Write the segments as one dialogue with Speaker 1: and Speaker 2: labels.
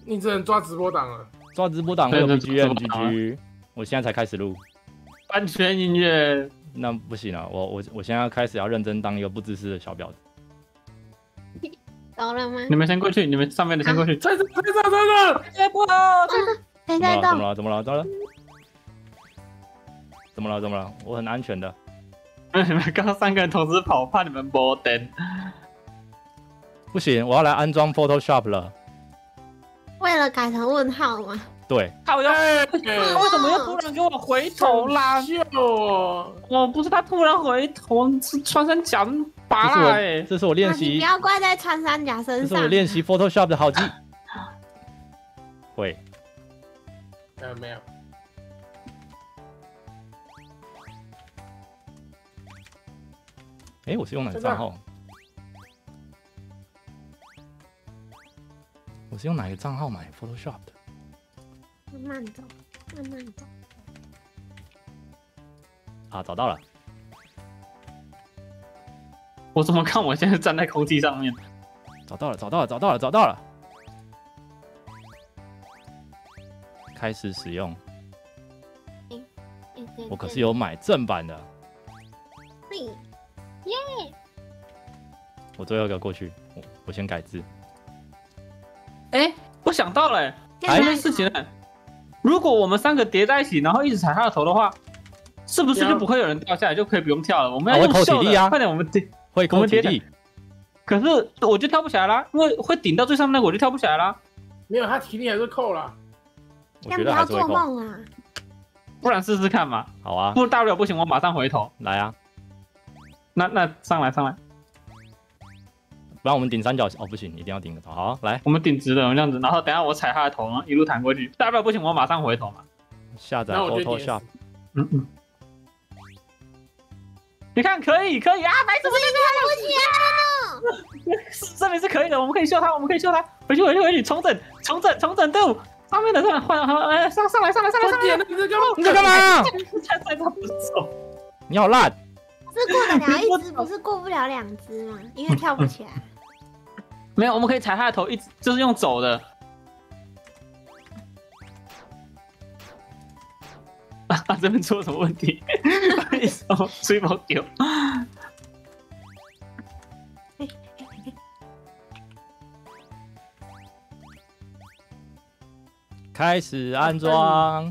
Speaker 1: 你只能抓直播档了。
Speaker 2: 抓直播档会有 BGM，GG。我现在才开始录。
Speaker 3: 安全音乐。
Speaker 2: 那不行了，我现在要开始要认真当一个不自私的小婊子。
Speaker 4: 走了吗？
Speaker 3: 你们先过去，你们上面的先过去。
Speaker 1: 在这，
Speaker 3: 哎，不好，
Speaker 4: 谁在动？
Speaker 2: 怎么了？我很安全的。
Speaker 3: 你们刚刚3个人同时跑，怕你们没灯。
Speaker 2: 不行，我要来安装 Photoshop 了。
Speaker 4: 为了改成问号吗？
Speaker 2: 对。
Speaker 3: 他要为什么又突然给我回头啦？哦，不是他突然回头，是穿山甲拔啦哎！
Speaker 2: 这是我练习。
Speaker 4: 你不要怪在穿山甲身上。
Speaker 2: 这是我练习 Photoshop 的好机。会。
Speaker 1: 没有。
Speaker 2: 哎，我是用哪个账号？我是用哪个账号买 Photoshop 的？
Speaker 4: 慢慢走，慢慢走。
Speaker 2: 啊，找到了。
Speaker 3: 我怎么看我现在站在空气上面？
Speaker 2: 找到了。开始使用。我可是有买正版的。
Speaker 4: 耶！
Speaker 2: 我最后一个过去，我先改字。
Speaker 3: 哎，我想到了，还有件事情呢。如果我们3个叠在一起，然后一直踩他的头的话，是不是就不会有人掉下来，就可以不用跳了？我们要用秀的，快点，我们叠，
Speaker 2: 会扣体力。
Speaker 3: 可是我就跳不起来啦，因为会顶到最上面那个，我就跳不起来啦。
Speaker 1: 没有，他体力还是扣了。
Speaker 2: 我觉得还是会扣。
Speaker 3: 不然试试看嘛。
Speaker 2: 好啊。
Speaker 3: 不大不了不行，我马上回头。
Speaker 2: 来啊。
Speaker 3: 那上来。
Speaker 2: 不然我们顶三角哦，不行，一定要顶个头。好，来，
Speaker 3: 我们顶直的，这样子，然后等下我踩他的头，然后一路弹过去。大不了不行，我马上回头嘛。
Speaker 2: 下载 Photoshop。
Speaker 3: 你看可以啊，白什么
Speaker 4: 不起来了？
Speaker 3: 这边是可以的，我们可以秀他，回去，重整队伍。上面的上来，上来！
Speaker 2: 你在干嘛？
Speaker 3: 在不走。
Speaker 2: 你好烂。
Speaker 4: 是过得了一只，不是过不了2只吗？因为跳不起来。
Speaker 3: 没有，我们可以踩他的头，一直就是用走的。这边出了什么问题？为什么吹毛丢？
Speaker 2: 开始安装。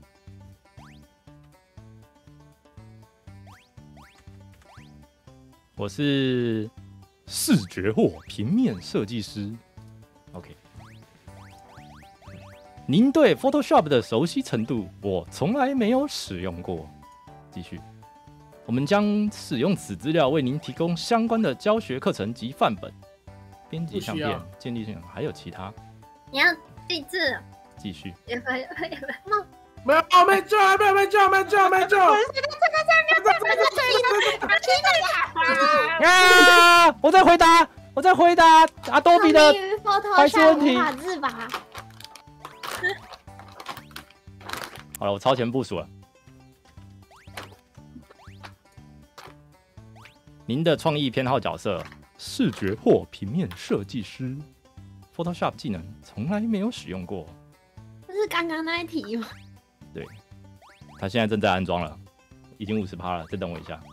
Speaker 2: 我是视觉或平面设计师。OK， 您对 Photoshop 的熟悉程度，我从来没有使用过。继续，我们将使用此资料为您提供相关的教学课程及范本。编辑相片、建立性，还有其他。
Speaker 4: 你要记字。
Speaker 2: 继续。
Speaker 1: 没救！
Speaker 2: 啊！我在回答阿多比的白痴问题。好了，我超前部署了。您的创意偏好角色：视觉或平面设计师。Photoshop 技能从来没有使用过。
Speaker 4: 这是刚刚那一题吗？
Speaker 2: 对，他现在正在安装了，已经50%了，再等我一下。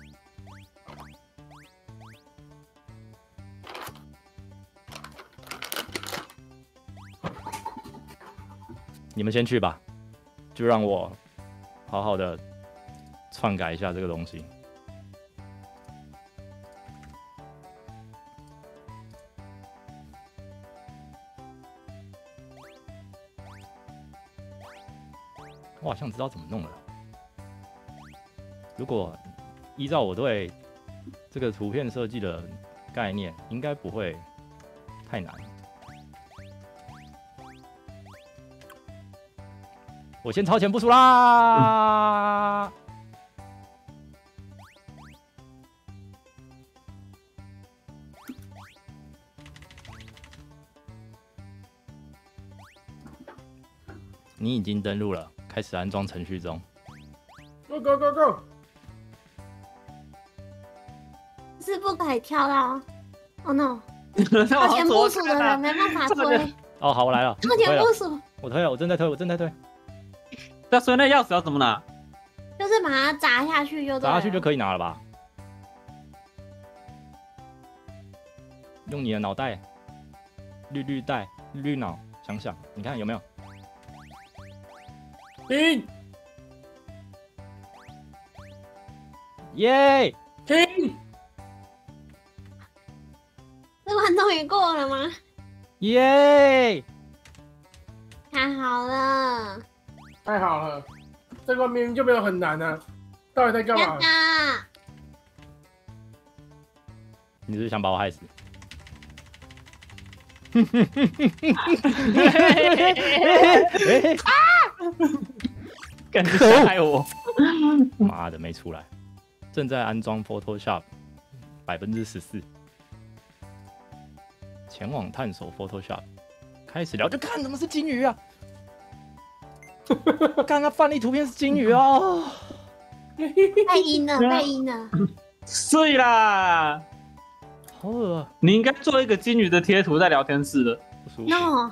Speaker 2: 你们先去吧，就让我好好的篡改一下这个东西。我好像知道怎么弄了。如果依照我对这个图片设计的概念，应该不会太难。我先超前部署啦！你已经登录了。开始安装程序中。
Speaker 1: Go！
Speaker 4: 是不可以跳到。Oh no！
Speaker 3: 超
Speaker 4: 前部署的人没办法推。
Speaker 2: 哦，好，我来了，
Speaker 4: 超
Speaker 2: 我推了，
Speaker 4: 前部署
Speaker 2: 我推了，我正在推，我正在推，
Speaker 3: 那所以那钥匙要怎么拿？
Speaker 4: 就是把它砸下去就对了。
Speaker 2: 砸下去就可以拿了吧？用你的脑袋，绿带，绿脑，想想，你看有没有？
Speaker 1: 停
Speaker 2: 耶！
Speaker 1: 停，
Speaker 4: 这关终于过了吗？
Speaker 2: 耶！
Speaker 4: 太好了，
Speaker 1: 太好了，这关明明就没有很难啊，到底在干嘛？
Speaker 4: 呀！
Speaker 2: 你是不是想把我害死？
Speaker 3: 感觉想害我。
Speaker 2: 妈的，没出来，正在安装 Photoshop， 14%。前往探索 Photoshop， 开始聊，就看怎么是金鱼啊！看他范例图片是金鱼哦。
Speaker 4: 被阴了，被阴了。
Speaker 3: 碎啦！
Speaker 2: 好恶啊，
Speaker 3: 你应该做一个金鱼的贴图在聊天室的。
Speaker 2: 不舒服。
Speaker 4: No，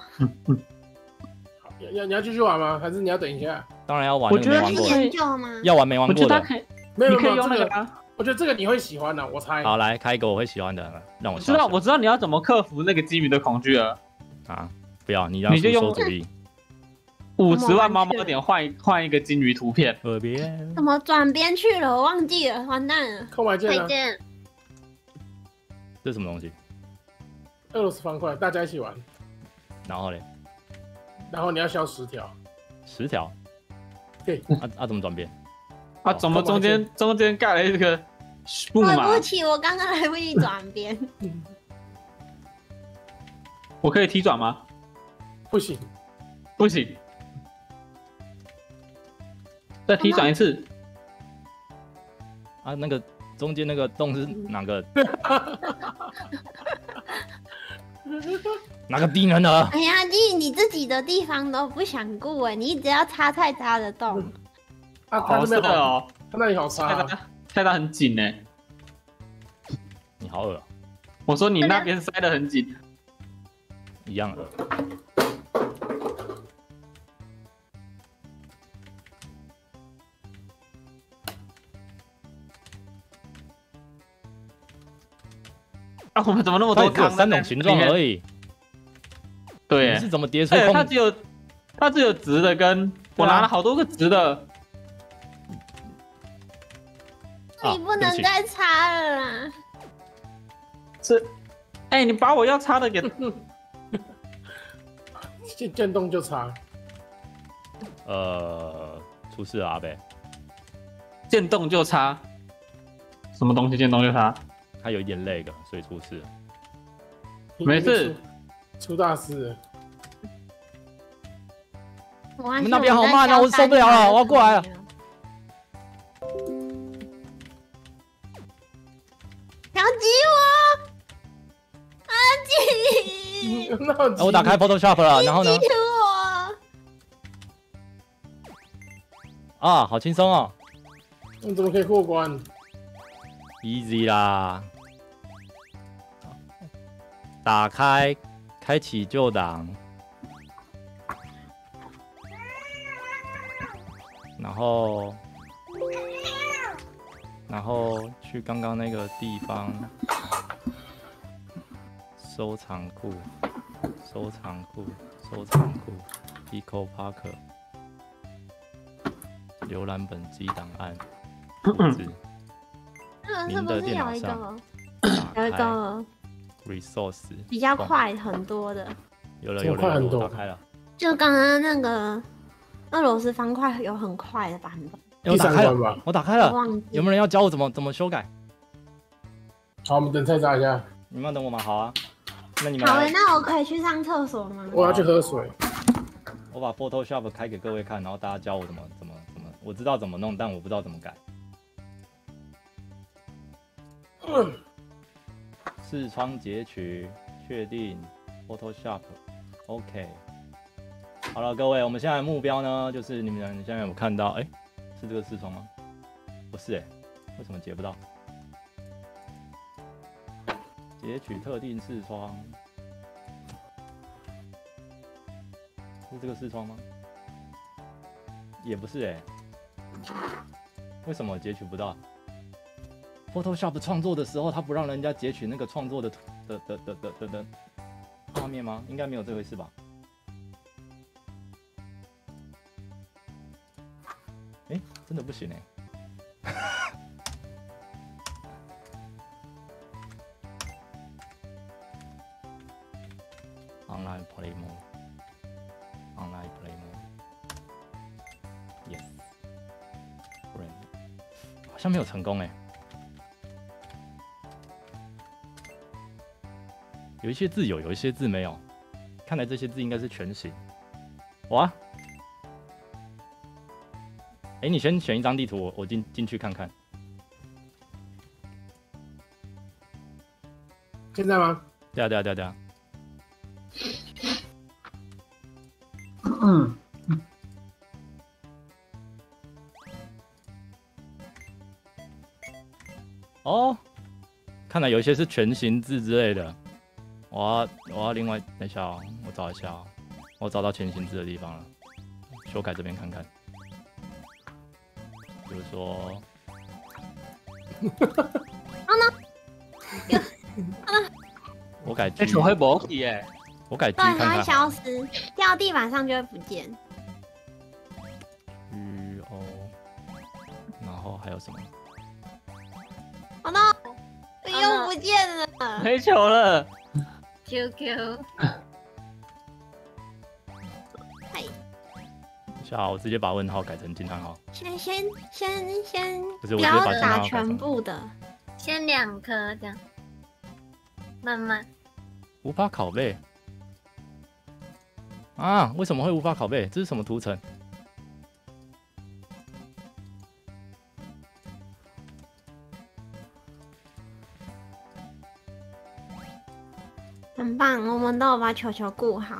Speaker 1: 你要继续玩吗？还是你要等一下？
Speaker 2: 当然要玩，
Speaker 3: 我觉得
Speaker 2: 那个没玩过的，
Speaker 4: 是研究吗？
Speaker 2: 要玩没玩
Speaker 3: 我觉
Speaker 2: 过的。
Speaker 3: 得他可以，
Speaker 1: 没有
Speaker 3: 你可以
Speaker 1: 没有这个，
Speaker 3: 用那个啊。
Speaker 1: 我觉得这个你会喜欢的，我猜。
Speaker 2: 好，来开一个我会喜欢的，让我
Speaker 3: 我知道，
Speaker 2: 笑笑
Speaker 3: 我知道你要怎么克服那个金鱼的恐惧了。
Speaker 2: 啊！不要，你让
Speaker 3: 你就用
Speaker 2: 出馊主意。
Speaker 3: 50万猫猫点换一个金鱼图片。
Speaker 2: 耳边
Speaker 4: 怎么转边去了？我忘记了，完蛋了。
Speaker 1: 空白键呢？
Speaker 4: 再见。
Speaker 2: 这是什么东西？
Speaker 1: 俄罗斯方块，大家一起玩，
Speaker 2: 然后嘞，
Speaker 1: 然后你要消10条。
Speaker 2: 10条。
Speaker 1: 对。
Speaker 2: 怎么转变？
Speaker 3: 啊，怎么中间盖了一个木
Speaker 4: 对
Speaker 3: 马
Speaker 4: 不？起，我刚刚来不及转边。
Speaker 3: 我可以踢转吗？
Speaker 1: 不行，
Speaker 3: 不行。再踢转一次。
Speaker 2: 啊，那个中间那个洞是哪个？哪个低能的？
Speaker 4: 哎呀，你自己的地方都不想顾哎，你只要插菜插得动。
Speaker 1: 他
Speaker 3: 好色
Speaker 1: 这边好，
Speaker 3: 哦，
Speaker 1: 他那里好差啊。
Speaker 3: 塞得很紧呢。
Speaker 2: 你好恶，
Speaker 3: 我说你那边塞得很紧。
Speaker 2: 一样恶。
Speaker 3: 啊，我们怎么那么
Speaker 2: 它也只有
Speaker 3: 多康
Speaker 2: 3种形状而
Speaker 3: 已。
Speaker 2: 已。
Speaker 3: 对耶，
Speaker 2: 你是怎么叠出
Speaker 3: 对，它
Speaker 2: 空？
Speaker 3: 只有直的跟我拿了好多个直的。
Speaker 4: 你不能再插了啦！
Speaker 3: 是，哎，你把我要插的给
Speaker 1: 渐冻就差。
Speaker 2: 出事了阿贝，
Speaker 3: 渐冻就插，什么东西渐冻就插？
Speaker 2: 他有一点lag，所以出事了。
Speaker 3: 没事，
Speaker 1: 出大事了。
Speaker 4: 我
Speaker 2: 们那边好慢啊，我受不了了，我要过来了。
Speaker 4: 想挤我！啊挤！
Speaker 2: 我打开 Photoshop 了，然后呢？
Speaker 4: 挤我！
Speaker 2: 啊，好轻松哦
Speaker 1: 你怎么可以过关？
Speaker 2: ，easy 啦。打开，开启旧档，然后去刚刚那个地方，收藏库，Pico Parker， 浏览本机档案，复制，
Speaker 4: 是不是有一个
Speaker 2: 打开 resource
Speaker 4: 比较快很多的？
Speaker 2: 有了，
Speaker 1: 快很多
Speaker 2: 打开了。
Speaker 4: 就刚刚那个俄罗斯方块有很快的版本，
Speaker 2: 我打开了
Speaker 1: 第3关吧。
Speaker 2: 我打开了
Speaker 4: 我，忘记
Speaker 2: 有没有人要教我怎么修改？
Speaker 1: 好，我们等菜渣一下。
Speaker 2: 你们要等我吗？好啊，那你们
Speaker 4: 好
Speaker 2: 来，
Speaker 4: 那我可以去上厕所吗？
Speaker 1: 我要去喝水。
Speaker 2: 我把 Photoshop 开给各位看，然后大家教我怎么，我知道怎么弄，但我不知道怎么改。视窗截取，确定 Photoshop，OK。好了，各位，我们现在的目标呢，就是你们现在有看到，哎，是这个视窗吗？不是哎，为什么截不到？截取特定视窗。 是这个视窗吗？也不是为什么截取不到？Photoshop 创作的时候，它不让人家截取那个创作的画面吗？应该没有这回事吧？真的不行Online play mode，Online play mode，Yes， 好像没有成功有一些字有，有一些字没有，看来这些字应该是全形。哇！你先选一张地图，我进去看看。
Speaker 1: 现在吗？
Speaker 2: 对啊。哦，看来有一些是全形字之类的。我要另外等一下我找一下我找到全形字的地方了，修改这边看看。比如说，我改 G，
Speaker 3: 手会不起
Speaker 2: 我改 G
Speaker 4: 不然它会
Speaker 2: 看看。
Speaker 4: 消失，掉地板上就会不见。
Speaker 2: 然后还有什么？
Speaker 4: 哦 no， 又不见了。
Speaker 3: 没球了。
Speaker 4: QQ。
Speaker 2: 我直接把问号改成惊叹号。
Speaker 4: 先，
Speaker 2: 不是，
Speaker 4: 不要
Speaker 2: 我直接把惊叹
Speaker 4: 打
Speaker 2: 号改成
Speaker 4: 全部的，
Speaker 5: 先2颗这样，慢慢。
Speaker 2: 无法拷贝啊？为什么会无法拷贝？这是什么图层？
Speaker 4: 很棒，我们都有把球球顾好。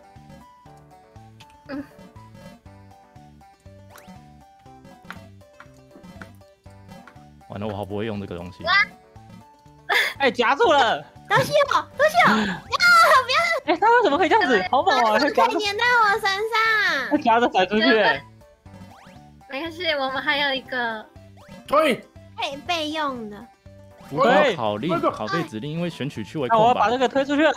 Speaker 2: 完了，我好不会用这个东西。
Speaker 3: 夹住了！
Speaker 4: 都是我，
Speaker 3: 他为什么可以这样子？好猛啊！
Speaker 4: 可以
Speaker 3: 夹着，
Speaker 4: 粘在我身上。
Speaker 3: 夹着甩出去。
Speaker 5: 没关系，我们还有一个。
Speaker 1: 推，
Speaker 4: 可以备用的。
Speaker 2: 无法拷贝指令，因为选取区为空白。
Speaker 3: 那我要把这个推出去。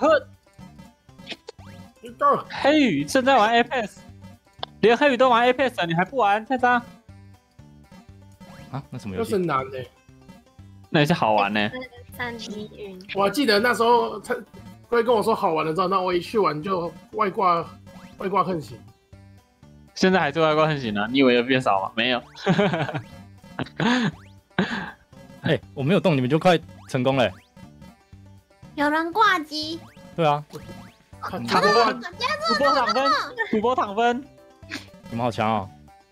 Speaker 1: 一个
Speaker 3: 黑羽正在玩 Apex， 连黑羽都玩 Apex 了，你还不玩？太脏！
Speaker 2: 啊，那什么游戏
Speaker 1: 又是？难的。
Speaker 3: 那也是好玩呢。
Speaker 5: 3D 云，
Speaker 1: 我还记得那时候他会跟我说好玩的之后，那我一去玩就外挂横行。
Speaker 3: 现在还是外挂横行呢？你以为有变少吗？没有。
Speaker 2: 我没有动，你们就快成功了。
Speaker 4: 有人挂机，
Speaker 2: 对啊，
Speaker 1: 他
Speaker 3: 躺分，主播躺分，主播躺分。
Speaker 2: 你们好强哦！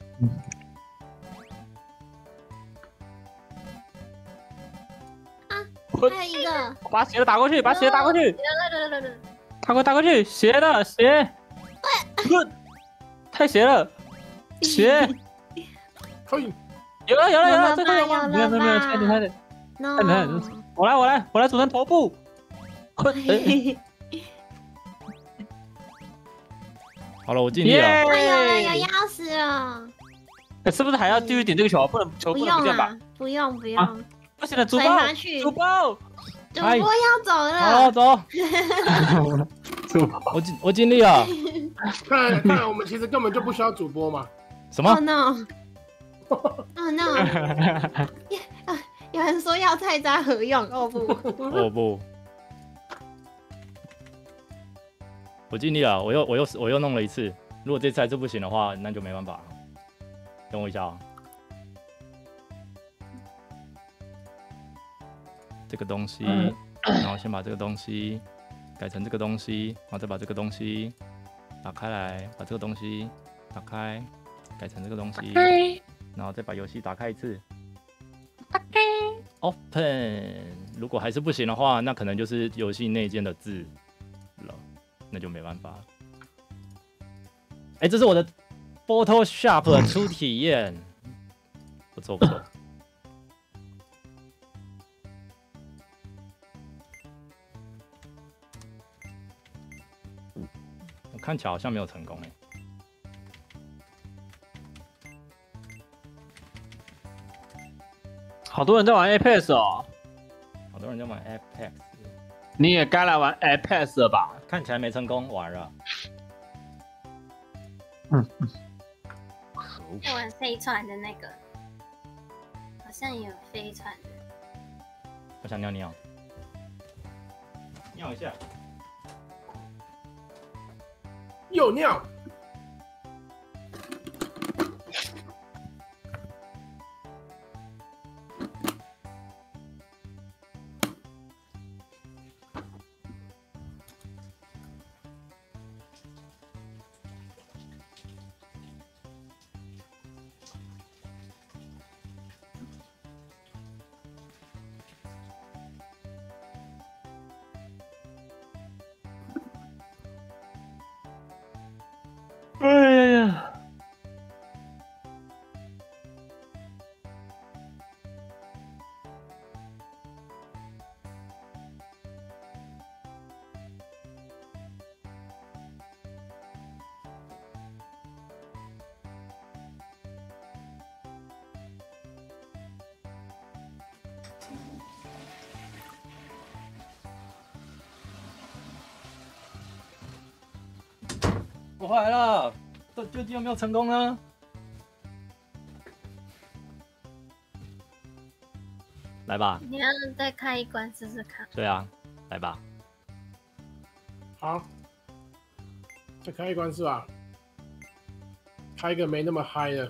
Speaker 4: 还有一个
Speaker 3: 把斜的打过去，把斜的打过去，打过去，斜的斜，太斜了，斜，
Speaker 1: 推，
Speaker 3: 有了，
Speaker 4: 有了吧
Speaker 3: 这个有吗？没有，差点，
Speaker 4: ，no，
Speaker 3: 我来组成头部。
Speaker 2: 好了，我尽力了。
Speaker 3: 耶！
Speaker 4: 有钥匙了，
Speaker 3: 是不是还要继续点这个球？不能球
Speaker 4: 不
Speaker 3: 不能不见吧？
Speaker 4: 用啊，不用，
Speaker 3: 不行了，主
Speaker 4: 推
Speaker 3: 播
Speaker 4: 下去，
Speaker 3: 主播，
Speaker 4: 主播要走
Speaker 2: 好，
Speaker 4: 了，
Speaker 2: 走。我尽力了。
Speaker 1: 看来我们其实根本就不需要主播嘛。
Speaker 2: 什么
Speaker 4: ？Oh no，Oh no，有人说要菜渣合用，哦不，
Speaker 2: 哦不，我尽力了，我又弄了一次。如果这次还是不行的话，那就没办法。等我一下啊。这个东西，然后先把这个东西改成这个东西，然后再把这个东西打开来，把这个东西打开，改成这个东西，然后再把游戏打开一次。Open。如果还是不行的话，那可能就是游戏内建的字了，那就没办法。这是我的 Photoshop 初体验，不错。我看起来好像没有成功
Speaker 3: 好多人在玩 Apex 哦，
Speaker 2: 好多人在玩 Apex，
Speaker 3: 你也该来玩 Apex 了吧？
Speaker 2: 看起来没成功玩了。
Speaker 5: 在玩飞船的那个，好像有飞船的。
Speaker 2: 我想尿尿，尿一下。
Speaker 1: 又尿。
Speaker 3: 哎呀，
Speaker 2: 我回来了，究竟有没有成功呢？来吧。
Speaker 5: 你要再开一关试试看。
Speaker 2: 对啊，来吧。
Speaker 1: 好，再开一关是吧？开一个没那么嗨的。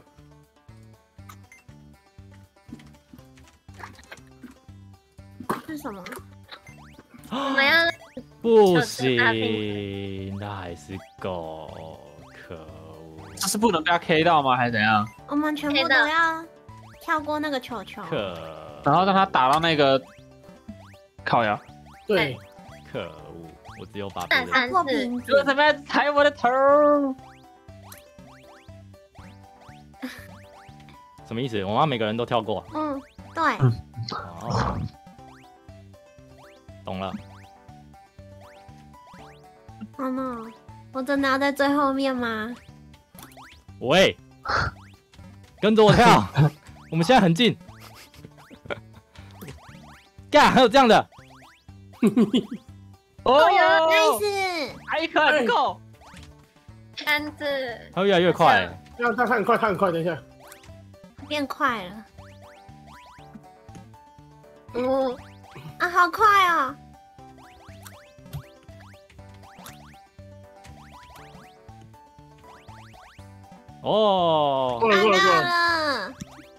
Speaker 4: 是什么？
Speaker 5: 我们要
Speaker 2: 不行，他还是狗，可恶！
Speaker 3: 这是不能被他 K 到吗？还是怎样？
Speaker 4: 我们全部都要跳过那个球球。
Speaker 3: 然后让他打到那个靠呀！
Speaker 1: 对，
Speaker 2: 可恶！我只有把
Speaker 5: 打三
Speaker 4: 破
Speaker 5: 次，
Speaker 4: 瓶子
Speaker 3: 为什么要踩我的头？
Speaker 2: 什么意思？我们要每个人都跳过。
Speaker 4: 嗯，对。
Speaker 2: 哦，懂了。
Speaker 4: 哦 no！ 我真的要在最后面吗？
Speaker 2: 喂，跟着我跳，我们现在很近。干，还有这样的。
Speaker 3: 哦哟
Speaker 4: ，nice！
Speaker 3: 还一颗还不够，
Speaker 5: 三次。
Speaker 2: 它会越来越快。
Speaker 1: 他很快，他很快，等一下。
Speaker 4: 变快了
Speaker 5: 五。
Speaker 4: 啊，好快哦！
Speaker 2: 哦，
Speaker 1: 过了，过了，过了。
Speaker 4: 了！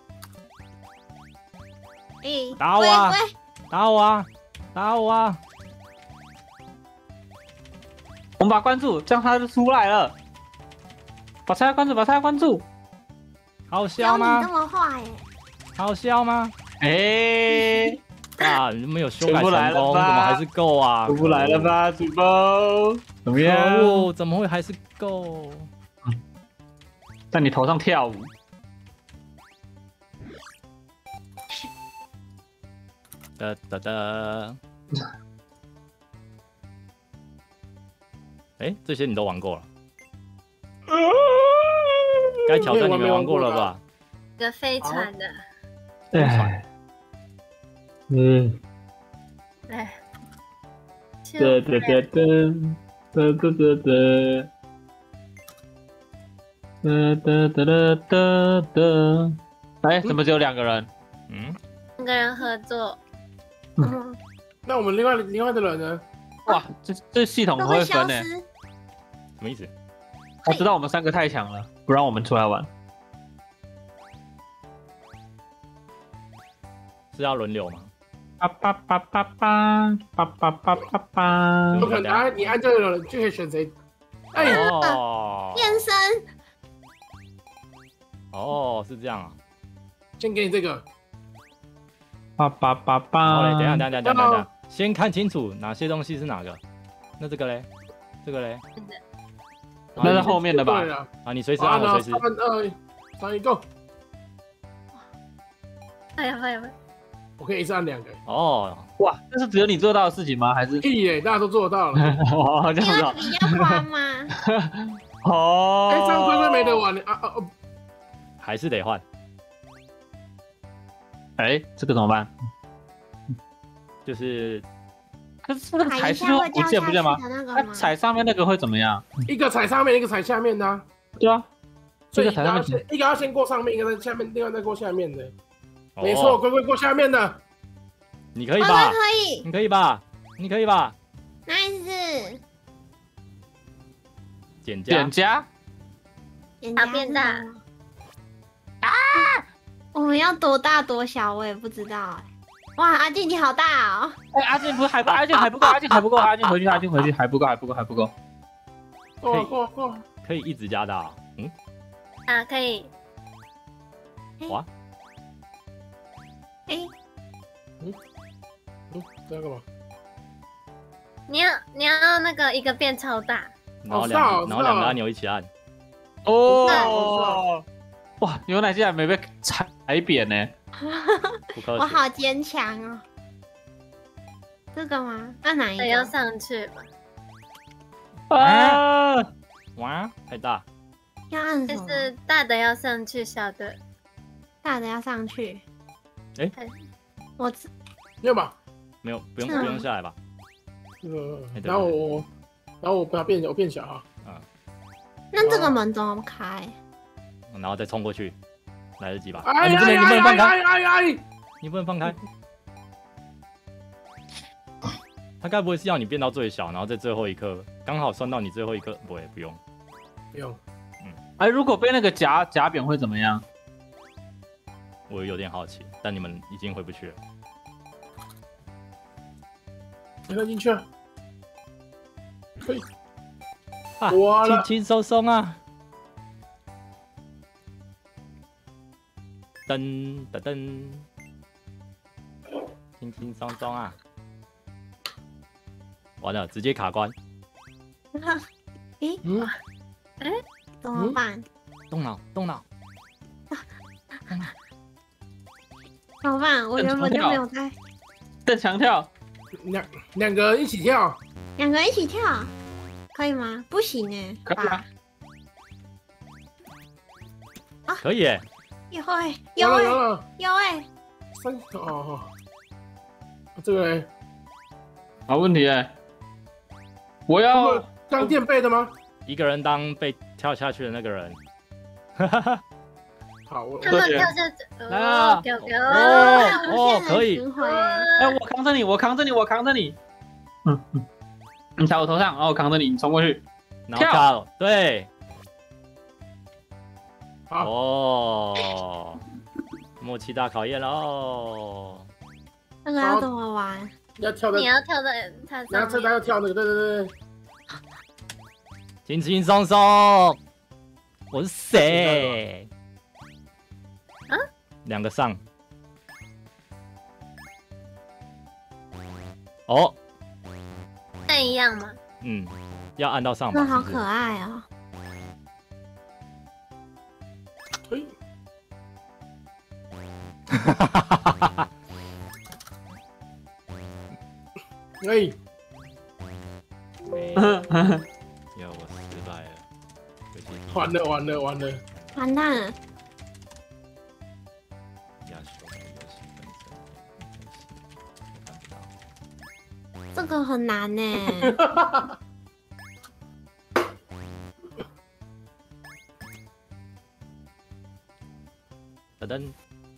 Speaker 4: 咦，
Speaker 2: 打我啊
Speaker 4: 喂！
Speaker 2: 打我啊！打我啊！
Speaker 3: 我们把他关注，这样他就出来了。把他关注，把他关注。
Speaker 2: 好
Speaker 4: 有
Speaker 2: 笑吗
Speaker 4: 你这？么坏耶！
Speaker 2: 好笑吗？
Speaker 3: 哎，
Speaker 2: 啊，你没有修改
Speaker 3: 全部来了
Speaker 2: 成功，怎
Speaker 3: 吧
Speaker 2: 么还是够啊？
Speaker 3: 出不来了吧，主播？怎么
Speaker 2: 可
Speaker 3: 样？
Speaker 2: 恶，怎么会还是够？
Speaker 3: 在你头上跳舞。
Speaker 2: 哒哒哒。哎，这些你都玩过了，该挑战你没玩过了吧？
Speaker 5: 一个飞船的，
Speaker 3: 哎，嗯，
Speaker 5: 哎，
Speaker 3: 哒哒哒哒哒哒哒哒哒哒哒。哎，怎么只有2个人？
Speaker 2: 嗯，
Speaker 5: 两个人合作，
Speaker 4: 嗯，
Speaker 1: 那我们另外的人呢？
Speaker 3: 哇，这系统
Speaker 4: 都会
Speaker 3: 会分呢。
Speaker 4: 消失。
Speaker 2: 什么意思？
Speaker 3: 我知道我们3个太强了，不让我们出来玩。
Speaker 2: 是要轮流吗？
Speaker 3: 叭叭叭叭叭叭叭叭叭叭。
Speaker 1: 有可能你按这个人就可以选谁。哎，
Speaker 2: 哦，
Speaker 4: 变身，
Speaker 2: 哦，是这样啊。
Speaker 1: 先给你这个。
Speaker 3: 叭叭叭
Speaker 2: 好
Speaker 3: 叭。
Speaker 2: 嘞，等一下，先看清楚哪些东西是哪个。那这个嘞？这个嘞？
Speaker 3: 那是后面的吧？
Speaker 2: 啊，你随时按，我随时。
Speaker 1: 3、2、1 ，Go！
Speaker 5: 哎呀，哎呀，
Speaker 1: 我可以一次按2个。
Speaker 2: 哦，
Speaker 3: 哇，这是只有你做到的事情吗？还是？
Speaker 1: 屁耶，大家都做得到了。
Speaker 3: 哦，这
Speaker 4: 因
Speaker 3: 样子哦。
Speaker 4: 为比较宽吗？
Speaker 3: 哦。
Speaker 1: 哎，这样会不会没得玩呢？
Speaker 2: 还是得换。
Speaker 3: 哎，这个怎么办？
Speaker 2: 就是
Speaker 3: 可是这个
Speaker 4: 踩
Speaker 3: 踩是
Speaker 4: 一下会
Speaker 3: 不见不见吗？
Speaker 4: 掉下去的那
Speaker 3: 它
Speaker 4: 个吗？
Speaker 3: 踩上面那个会怎么样？
Speaker 1: 一个踩上面，一个踩下面的啊。
Speaker 3: 对啊，
Speaker 1: 所以
Speaker 3: 这个踩上面
Speaker 1: 一个要先过上面，一个在下面，另外再过下面的。
Speaker 2: 哦
Speaker 1: 没错，龟龟过下面的。
Speaker 2: 你可以吧？
Speaker 4: 可以
Speaker 2: 你可以吧？你可以吧？
Speaker 4: ，nice。
Speaker 2: 减
Speaker 3: 点
Speaker 2: 加，
Speaker 3: 加，
Speaker 5: 它
Speaker 4: 眼睛
Speaker 5: 变大
Speaker 4: 啊！我们要多大多小我也不知道哎。哇，阿静你好大哦！
Speaker 3: 哎，阿静不是阿静还不够，阿静还不够，阿静回去，阿静回去，还不够，还不够，还不够。
Speaker 1: 过。
Speaker 2: 可以一直加大。嗯，
Speaker 5: 啊，可以。
Speaker 2: 哇，
Speaker 4: 哎，
Speaker 1: 这个嘛，
Speaker 5: 你要那个一个变超大，
Speaker 2: 然后
Speaker 1: 知道
Speaker 2: 然后两个按钮一起按。
Speaker 3: 哦，哇，牛奶竟然没被踩扁呢！
Speaker 2: 不客气。
Speaker 4: 我好坚强哦。这个吗？按哪一
Speaker 5: 对，要
Speaker 4: 个？
Speaker 5: 上去吧。
Speaker 3: 啊，
Speaker 2: 哇，太大。
Speaker 4: 要按什么？
Speaker 5: 就是大的要上去，小的
Speaker 4: 大的要上去。
Speaker 2: 哎
Speaker 4: 我
Speaker 1: 没有吧？
Speaker 2: 没有，不用
Speaker 4: 是吗
Speaker 2: 不用下来吧？哎对
Speaker 1: 然后我把它变小哈。
Speaker 4: 那这个门怎么开？
Speaker 2: 然后再冲过去，来得及吧？
Speaker 1: 哎
Speaker 2: 你不能放开，
Speaker 1: 哎！
Speaker 2: 你不能放开。他该不会是要你变到最小，然后在最后一刻刚好算到你最后一刻？不会，不用。
Speaker 1: 不用。
Speaker 3: 哎，如果被那个夹扁会怎么样？
Speaker 2: 我有点好奇，但你们已经回不去了。
Speaker 1: 你看进去啊，可以。
Speaker 2: 啊
Speaker 1: 哇了
Speaker 2: 轻轻松松啊！噔噔噔，轻轻松松啊！完了，直接卡关，
Speaker 4: 咦，
Speaker 1: 嗯，
Speaker 4: 怎么办？
Speaker 2: 动脑动脑。
Speaker 4: 怎么办？我原本就没有在。
Speaker 3: 蹬墙跳，
Speaker 1: 两个人一起跳，
Speaker 4: 两个人一起跳，可以吗？不行哎，
Speaker 3: 可以啊。
Speaker 2: 可以耶，
Speaker 4: 有哎，有哎，
Speaker 1: 有了，
Speaker 4: 有哎，
Speaker 1: 哦，这个嘞，
Speaker 3: 好问题哎，我要
Speaker 1: 刚垫背的吗？
Speaker 2: 一个人当被跳下去的那个人。
Speaker 1: 好，我
Speaker 5: 他们跳下去，
Speaker 2: 来啊
Speaker 5: 丢丢，
Speaker 2: 哦可以
Speaker 4: 循环
Speaker 3: 哎，我扛着你，我扛着你，我扛着你。你踩我头上，然后我扛着你，你冲过去。
Speaker 2: 然后跳，对，
Speaker 1: 好，
Speaker 2: 哦，默契大考验喽。
Speaker 4: 那个要怎么玩？
Speaker 1: 要跳的，
Speaker 5: 你要跳在它
Speaker 1: 然后这他
Speaker 5: 上面。
Speaker 1: 要跳那个，对，
Speaker 2: 轻轻松松，我是谁？
Speaker 5: 啊？
Speaker 2: 两个上。哦，
Speaker 5: 那一样吗？
Speaker 2: 嗯，要按到上吧？
Speaker 4: 那好
Speaker 2: 是不是
Speaker 4: 可爱哦。
Speaker 1: 哎，哎，
Speaker 2: 没有，我失败了，可惜
Speaker 1: 完了，
Speaker 4: 完蛋了，
Speaker 2: 亚雄的游戏本身，可惜我看不到。
Speaker 4: 这个很难呢。
Speaker 2: 等等，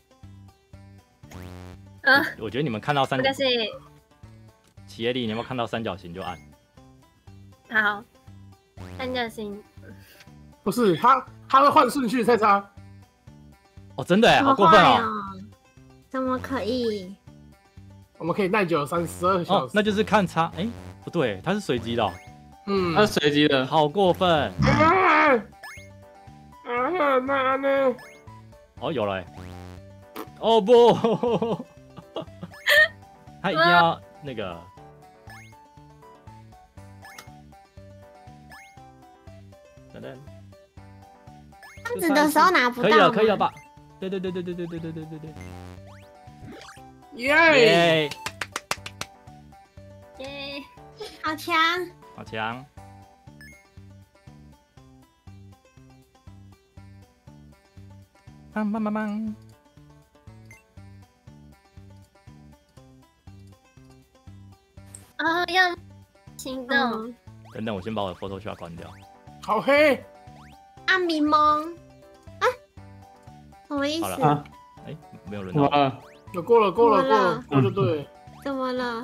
Speaker 5: 啊，
Speaker 2: 我觉得你们看到
Speaker 5: 这个是
Speaker 2: 企业里，你有没有看到三角形就按？
Speaker 5: 好，三角形，
Speaker 1: 不是他会换顺序猜猜，
Speaker 2: 哦，真的哎，
Speaker 4: 这么
Speaker 2: 好过分哦！
Speaker 4: 坏哦！怎么可以？
Speaker 1: 我们可以耐久32小时，，
Speaker 2: 哦那就是看差，哎，不对，它是随机的哦，
Speaker 3: 它是随机的。
Speaker 2: 好过分！
Speaker 1: 那呢？
Speaker 2: 哦，有了哎！哦不，他一定要那个。等等，
Speaker 4: 这样子的时候拿不到
Speaker 2: 可以了，
Speaker 4: 吗
Speaker 2: 可以了吧？对，
Speaker 1: 耶！
Speaker 2: 耶，
Speaker 5: 耶，
Speaker 4: 好强！
Speaker 2: 好强！棒！
Speaker 5: 行动。
Speaker 2: 等等，我先把我的 Photoshop 关掉。
Speaker 1: 好黑，
Speaker 4: 啊，迷蒙啊，什么意思？
Speaker 2: 好了哎，没有轮到我。
Speaker 3: 哇，
Speaker 1: 有过了，过了，
Speaker 4: 怎么了
Speaker 1: 过了，过就对了。
Speaker 4: 怎么了？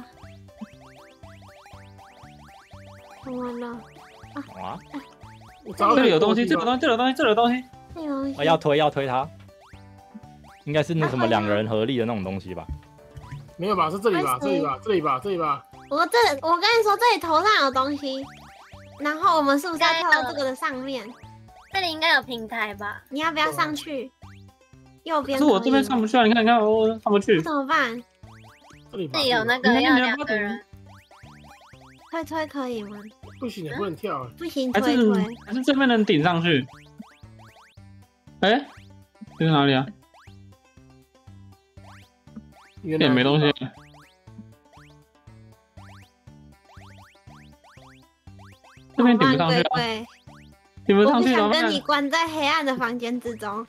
Speaker 4: 怎么了？
Speaker 2: 啊！
Speaker 1: 我找到
Speaker 3: 这里有东西，
Speaker 1: 过地方
Speaker 3: 这里有东西，这里有东西，这里有东西。
Speaker 4: 这有东西
Speaker 2: 我要推它，应该是那什么2个人合力的那种东西吧？
Speaker 1: 没有吧？是这里吧？这里吧？这里吧？这里吧？
Speaker 4: 我跟你说，这里头上有东西，然后我们是不是要跳到这个的上面？
Speaker 5: 这里应该有平台吧？
Speaker 4: 你要不要上去？右边
Speaker 3: 可是我这边上不去啊！你看，你看，我上不去
Speaker 4: 那。怎么办？
Speaker 1: 这里吧？
Speaker 5: 这里有那
Speaker 3: 你看
Speaker 5: 个要
Speaker 3: 你要不要
Speaker 5: 2个人，
Speaker 4: 推可以吗？
Speaker 1: 不行，不能跳。
Speaker 4: 不行，
Speaker 3: 还是
Speaker 4: 推。
Speaker 3: 还是这边能顶上去？哎，这是哪里啊？
Speaker 1: 原
Speaker 3: 也没东西。这边顶不上去啊！
Speaker 4: 对，
Speaker 3: 顶不上
Speaker 4: 我不
Speaker 3: 去怎么办
Speaker 4: 想跟你？关在黑暗的房间之中。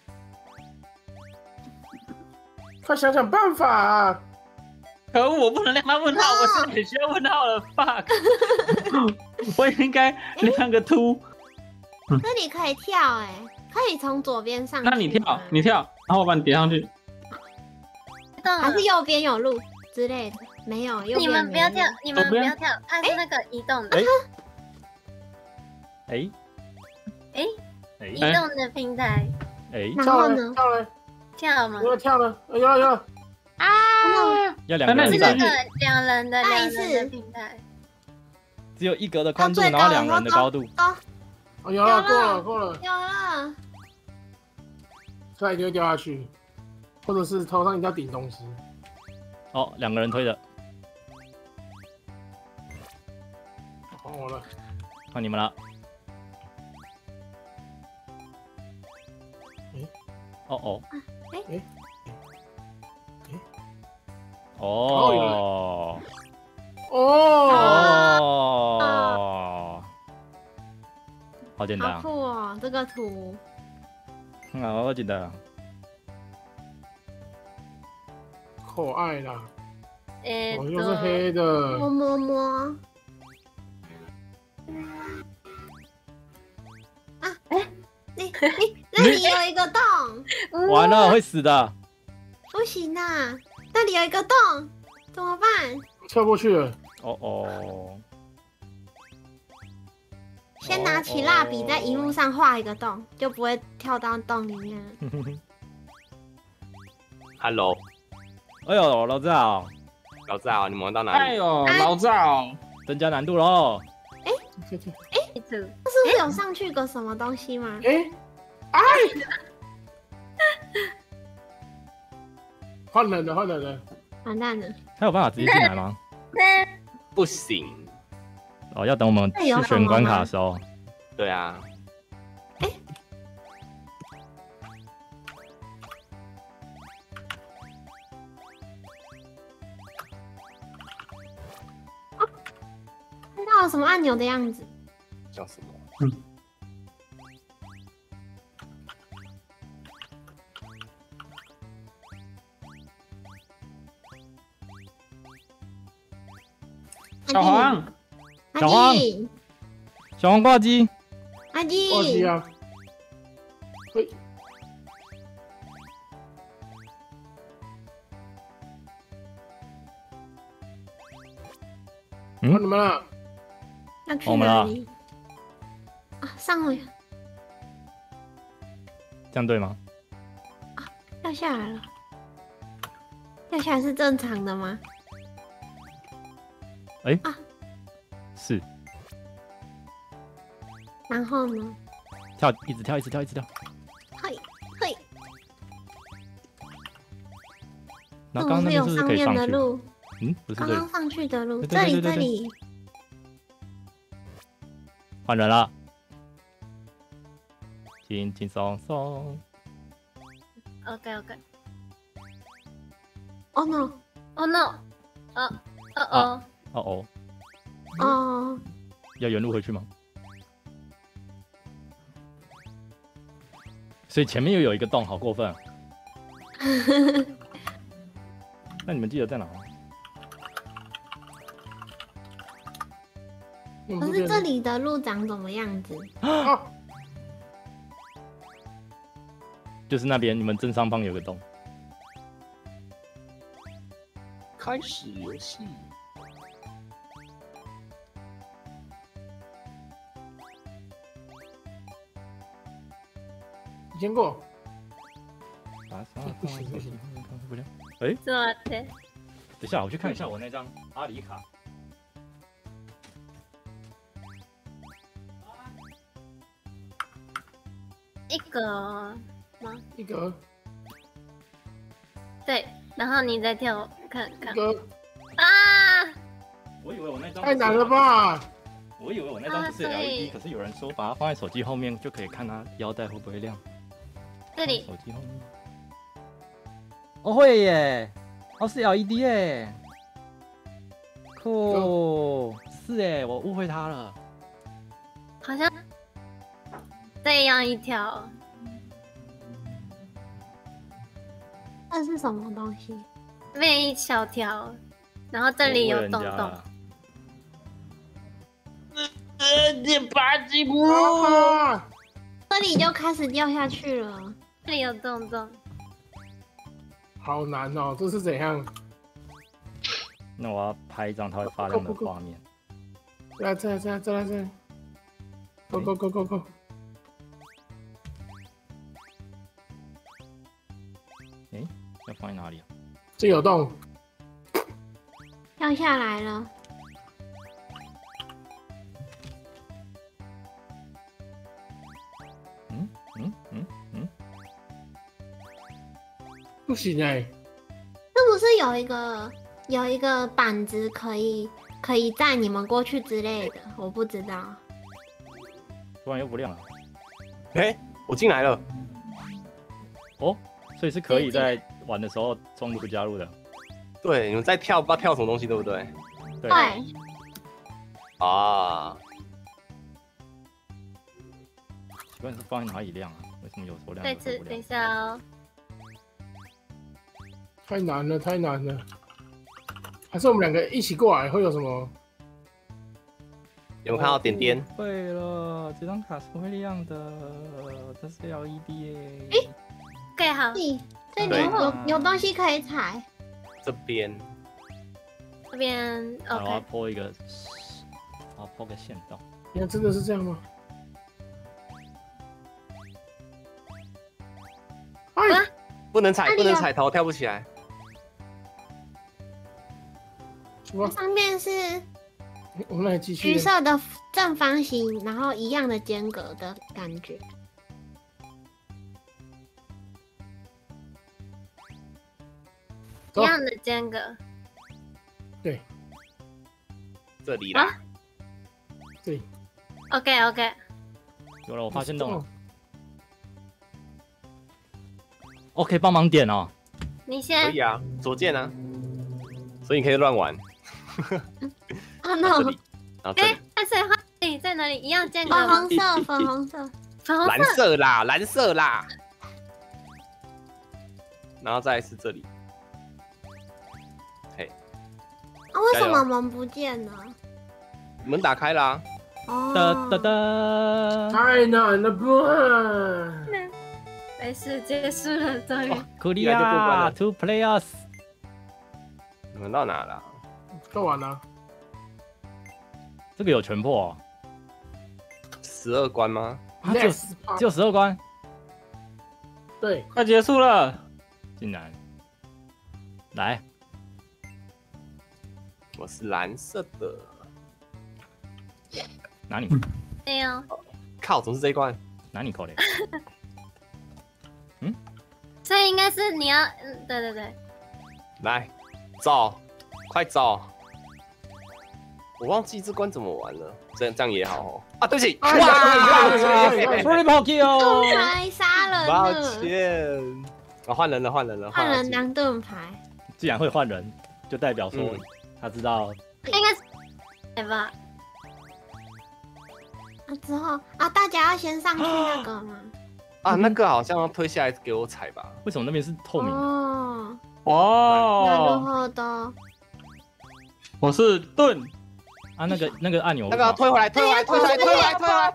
Speaker 1: 快想想办法啊！
Speaker 3: 可恶，我不能让他问号，我现在很需要问号了。fuck，我应该亮个凸。
Speaker 4: 这里可以跳哎，可以从左边上去。
Speaker 3: 那你跳，你跳，然后我把你叠上去。
Speaker 4: 还是右边有路之类的？没有，右边
Speaker 5: 你们不要
Speaker 4: 没有
Speaker 5: 跳，你们不要跳，它是那个移动的，
Speaker 2: 哎
Speaker 5: 哎，
Speaker 2: 哎
Speaker 5: 移动的平台，
Speaker 2: 哎，
Speaker 1: 跳了，
Speaker 4: 然后呢？
Speaker 1: 跳了，
Speaker 5: 跳吗？
Speaker 1: 有跳了，有了，有了。
Speaker 4: 啊！
Speaker 2: 要2个人站
Speaker 3: 那你上去
Speaker 5: 是那个2人的
Speaker 4: 再一次
Speaker 5: 2人的平台，
Speaker 2: 只有1格的宽度，
Speaker 4: 最高
Speaker 2: 然后2人的高度。
Speaker 1: 哦，有了，过了，过了。
Speaker 4: 有了，
Speaker 1: 再一定会掉下去，或者是头上一定要顶东西。
Speaker 2: 哦，2个人推的，
Speaker 1: 换我了。
Speaker 2: 换你们了。哦哦。
Speaker 1: 哎
Speaker 2: 哦
Speaker 1: 哦，
Speaker 2: 哦，好简单
Speaker 4: 好
Speaker 2: 啊！
Speaker 4: 酷哦，这个图。
Speaker 2: 好简单啊！
Speaker 1: 可爱啦，
Speaker 5: 哎，
Speaker 1: 我又是黑的。
Speaker 4: 摸。啊，你那里有一个洞，
Speaker 2: 完了，会死的。
Speaker 4: 不行啊，那里有一个洞，怎么办？
Speaker 1: 跳过去了。
Speaker 2: 哦哦，
Speaker 4: 先拿起蜡笔在荧幕上画一个洞，就不会跳到洞里面了。
Speaker 6: Hello，
Speaker 2: 哎呦，老子好，
Speaker 6: 老子好，你们玩到哪里？
Speaker 3: 哎呦，老赵，
Speaker 2: 增加难度喽！
Speaker 1: 跳跳。
Speaker 5: 一组，
Speaker 4: 这是不是有上去个什么东西吗？
Speaker 1: 哎，换人了，换人了。
Speaker 4: 完蛋了，
Speaker 2: 他有办法直接进来吗？
Speaker 6: 不行。
Speaker 2: 哦，要等我们去选关卡的时候。
Speaker 6: 对啊，
Speaker 4: 看到了什么按钮的样子？
Speaker 6: 叫什么？
Speaker 3: 小黄，
Speaker 2: 小黄小黄挂机，
Speaker 4: 阿
Speaker 1: 过去
Speaker 4: 基，
Speaker 1: 啊。嘿，
Speaker 2: 嗯
Speaker 1: 换你们了。
Speaker 4: 要去哪里？啊，上回
Speaker 2: 这样对吗？
Speaker 4: 掉下来了，掉下来是正常的吗？
Speaker 2: 是，
Speaker 4: 然后呢？
Speaker 2: 跳，一直跳，一直跳，一直跳。
Speaker 4: 嘿，嘿，
Speaker 2: 然后刚刚那
Speaker 4: 是有
Speaker 2: 边是不是
Speaker 4: 上面
Speaker 2: 可以上去？
Speaker 4: 的路，
Speaker 2: 嗯，不是这里
Speaker 4: 刚刚，上去的路，
Speaker 2: 对
Speaker 4: 这里
Speaker 2: 对对对
Speaker 4: 这里，
Speaker 2: 换人了，轻轻松松。
Speaker 5: OK OK，
Speaker 4: Oh no，
Speaker 5: Oh no，哦
Speaker 2: 哦哦，
Speaker 4: 哦，
Speaker 2: 要原路回去吗？所以前面又有一个洞，好过分、啊。那你们记得在哪吗？
Speaker 4: 可是这里的路长怎么样子？
Speaker 2: 就是那边，你们正上方有个洞。
Speaker 6: 开始游戏。
Speaker 1: 你先过。
Speaker 2: 不行不行，不了。
Speaker 5: ちょっと待って。
Speaker 2: 等一下，我去看一下我那张阿里卡。
Speaker 5: 一格吗？
Speaker 1: 一格。
Speaker 5: 对，然后你再跳看看。
Speaker 1: 一格。
Speaker 5: 啊！
Speaker 2: 我以为我那张
Speaker 1: 太难了吧？
Speaker 2: 我以为我那张不是 LED，可是有人说把它放在手机后面就可以看它腰带会不会亮。
Speaker 5: 这里。
Speaker 2: 手机后面。哦会耶，哦是 LED 耶，酷，是耶，我误会它了。
Speaker 5: 好像这样一条。
Speaker 4: 这是什么东西？
Speaker 5: 这边一小条，然后这里有洞洞。
Speaker 3: 你拔鸡不？
Speaker 4: 这里就开始掉下去了。
Speaker 5: 这里有洞洞。
Speaker 1: 好难哦，这是怎样？
Speaker 2: 那我要拍一张它会发亮的画面。
Speaker 1: 再来，Go！
Speaker 2: 哎，要放在哪里啊？
Speaker 1: 这有洞，
Speaker 4: 掉下来了。
Speaker 1: 不行哎。
Speaker 4: 是不是有一个板子可以载你们过去之类的？我不知道。
Speaker 2: 突然又不亮了。
Speaker 6: 哎，我进来了。
Speaker 2: 哦，所以是可以在玩的时候中途加入的。
Speaker 6: 对，你们在跳，不知道跳什么东西，对不对？
Speaker 4: 对。
Speaker 6: 啊。
Speaker 2: 奇怪是放在哪里亮啊？为什么有时候亮？
Speaker 5: 再次，等一下哦。
Speaker 1: 太难了，还是我们两个一起过来会有什么？
Speaker 6: 有没有看到点点？
Speaker 2: 会了，这张卡是会亮的，这是 LED 耶。
Speaker 5: 盖好。
Speaker 4: 这里有东西可以踩。
Speaker 6: 这边
Speaker 5: OK。
Speaker 2: 我要破一个，我要破个线道。
Speaker 1: 你看，真的是这样吗？
Speaker 6: 不能踩头，跳不起来。
Speaker 4: 上面是
Speaker 1: 我们来继续。
Speaker 4: 橘色的正方形，然后一样的间隔的感觉。
Speaker 5: 一样的间隔。
Speaker 1: 对。
Speaker 6: 这里啦。
Speaker 1: 这里。
Speaker 5: OK。
Speaker 2: 有了，我发现洞了。OK， 帮忙点哦。
Speaker 5: 你先。
Speaker 6: 可以啊，左键啊。所以你可以乱玩。
Speaker 4: 啊 no！
Speaker 5: 哎，但是它里在哪里？一样间隔。
Speaker 4: 粉红色。
Speaker 6: 蓝色啦。然后再是这里。嘿。
Speaker 4: 啊，为什么门不见了？
Speaker 6: 门打开啦。
Speaker 2: 哦。
Speaker 1: 太难了吧！
Speaker 5: 没事，结束了，终于。
Speaker 2: Clear 2 players。
Speaker 6: 你们到哪了？
Speaker 1: 都完了。
Speaker 2: 这个有全破哦。
Speaker 6: 12关吗？
Speaker 2: 只有12关。
Speaker 1: 对，
Speaker 3: 快结束了。
Speaker 2: 竟然。来。
Speaker 6: 我是蓝色的。
Speaker 2: 哪里？
Speaker 5: 没有。
Speaker 6: 靠，总是这一关。
Speaker 2: 哪里口嘞？
Speaker 5: 所以应该是你要，对。
Speaker 6: 来，走，快走！我忘记这关怎么玩了，这样也好哦。啊，对不起，
Speaker 2: 哇 ，Sorry， 跑 kill，
Speaker 4: 盾牌杀人了，
Speaker 6: 抱歉。啊，换人了。
Speaker 4: 换人当盾牌。
Speaker 2: 既然会换人，就代表说他知道。
Speaker 5: 应该是对吧？
Speaker 4: 之后大家要先上去那个吗？
Speaker 6: 那个好像要推下来给我踩吧？
Speaker 2: 为什么那边是透明的？
Speaker 3: 哦，
Speaker 4: なるほど。
Speaker 3: 我是盾。
Speaker 2: 啊，那个按钮，
Speaker 6: 那个推回来，推回来，推回来，推回来，推回来！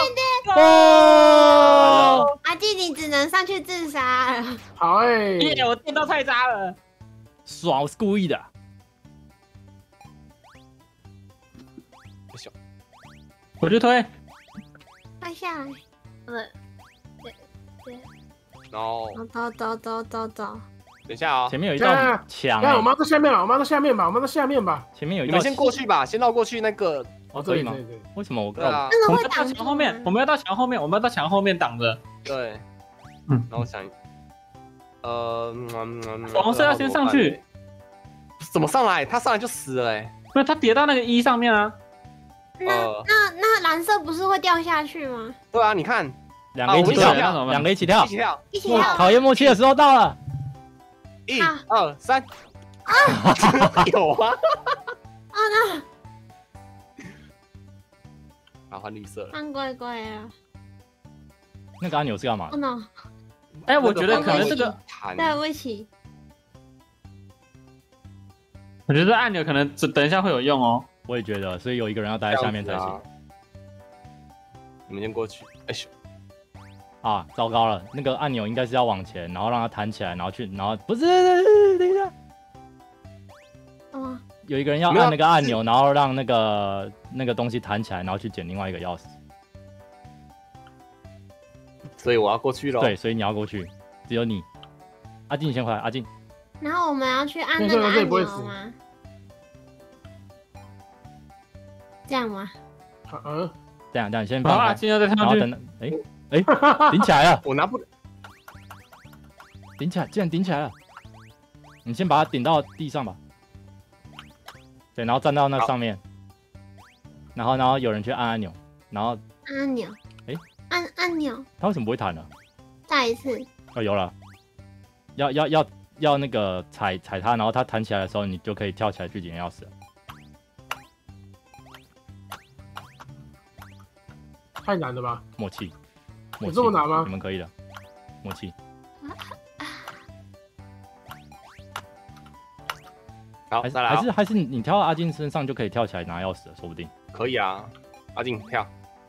Speaker 2: 哦，
Speaker 4: 阿纪你只能上去自杀了。
Speaker 1: 好
Speaker 3: 耶，我电到太渣了。
Speaker 2: 爽，我是故意的。
Speaker 3: 我去推。
Speaker 4: 快下来！
Speaker 6: 然后
Speaker 4: 走。
Speaker 6: 等一下哦，
Speaker 2: 前面有一道墙。
Speaker 1: 我们要在下面吧，我们要在下面吧，我们要在下面吧。
Speaker 2: 前面有一道。
Speaker 6: 你们先过去吧，先绕过去那个。
Speaker 2: 可以吗？为什么我？
Speaker 6: 对啊，
Speaker 3: 我们要到墙后面，我们要到墙后面，我们要到墙后面挡着。
Speaker 6: 对，然后想，
Speaker 3: 黄色要先上去。
Speaker 6: 怎么上来？他上来就死了哎！
Speaker 3: 不是，他叠到那个1上面啊。
Speaker 4: 那蓝色不是会掉下去吗？
Speaker 6: 对啊，你看，
Speaker 2: 两个一起跳，两个一起跳，
Speaker 4: 一起跳。
Speaker 2: 考验默契的时候到了。
Speaker 6: 1、2、3。有啊。
Speaker 4: 哦那。
Speaker 6: 好，换绿色了。
Speaker 4: 换乖乖了。
Speaker 2: 那个按钮是干嘛的？
Speaker 4: 哦 no！
Speaker 3: 哎，我觉得可能这个，
Speaker 4: 对，我一起。
Speaker 3: 我觉得按钮可能等一下会有用哦。
Speaker 2: 我也觉得，所以有一个人要待在下面才行。
Speaker 6: 你们先过去。哎呦！
Speaker 2: 啊，糟糕了，那个按钮应该是要往前，然后让它弹起来，然后不是，等一下。有一个人要按那个按钮，然后让那个东西弹起来，然后去捡另外一个钥匙。
Speaker 6: 所以我要过去咯。
Speaker 2: 对，所以你要过去，只有你。阿静，你先回来，阿静。
Speaker 4: 然后我们要去按那个按钮吗？这样吗？
Speaker 2: 这样，你先放开。
Speaker 3: 阿静要再上去。
Speaker 2: 然后等，顶起来了。
Speaker 6: 我拿不。
Speaker 2: 顶起来，竟然顶起来了。你先把它顶到地上吧。对，然后站到那上面，然后有人去按按钮，然后
Speaker 4: 按钮，按钮，
Speaker 2: 它为什么不会弹呢？
Speaker 4: 再一次。
Speaker 2: 哦，有了，要那个踩它，然后它弹起来的时候，你就可以跳起来去捡钥匙了。
Speaker 1: 太难了吧？
Speaker 2: 默契，
Speaker 1: 有这么难吗？
Speaker 2: 你们可以的，默契。
Speaker 6: 好，再来。
Speaker 2: 还是你跳到阿金身上就可以跳起来拿钥匙了，说不定。
Speaker 6: 可以啊，阿金跳。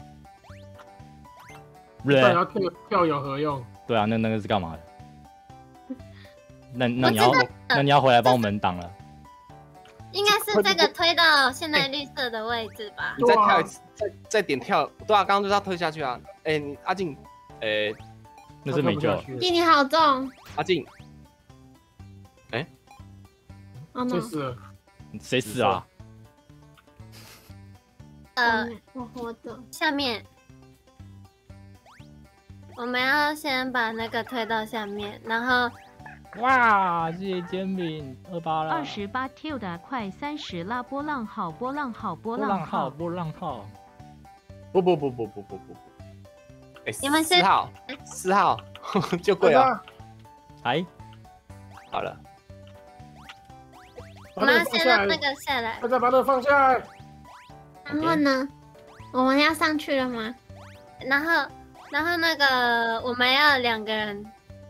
Speaker 2: 对，
Speaker 1: 跳有何用？
Speaker 2: 对啊，那个是干嘛的？那你要回来帮我们挡了。
Speaker 5: 应该是这个推到现在绿色的位置吧？
Speaker 6: 你再跳一次，再点跳。对啊，刚刚就是要推下去啊。你阿静，
Speaker 2: 那是没救。
Speaker 4: 弟你好重。
Speaker 6: 阿静。
Speaker 1: 谁死了？
Speaker 2: 谁死啊？
Speaker 4: 我活着。
Speaker 5: 下面，我们要先把那个推到下面，然后，
Speaker 2: 哇，谢谢煎饼28了。
Speaker 7: 28 Q 的快30啦！波浪号，
Speaker 2: 波浪号。不，
Speaker 5: 你们是
Speaker 6: 4号就贵了。
Speaker 2: 哎，
Speaker 6: 好了。
Speaker 5: 我们要先让那个下来，
Speaker 1: 大家把那个放下来。
Speaker 4: 然后呢？我们要上去了吗？
Speaker 5: 然后那个我们要2个人。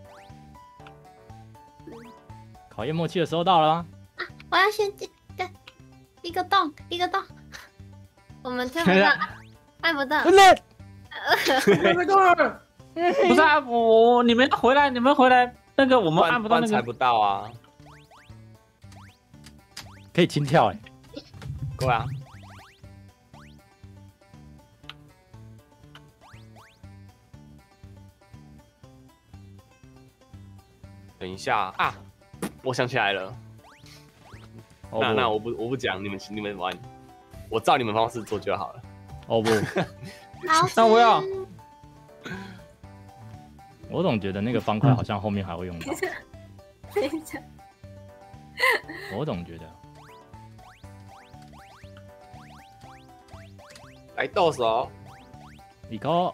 Speaker 2: 考验默契的时候到了吗？
Speaker 4: 我要先一个洞。
Speaker 5: 我们推不到，按不到。
Speaker 2: 不
Speaker 3: 是啊，你们回来，那个我们按不到那个。
Speaker 6: 踩不到啊。
Speaker 2: 可以轻跳
Speaker 6: 对啊。等一下啊，我想起来了。那我不讲，你们玩，我照你们方式做就好了。
Speaker 2: 哦不，
Speaker 3: 那我要。
Speaker 2: 我总觉得那个方块好像后面还会用到。我总觉得。
Speaker 6: 来动手，
Speaker 2: 你扣。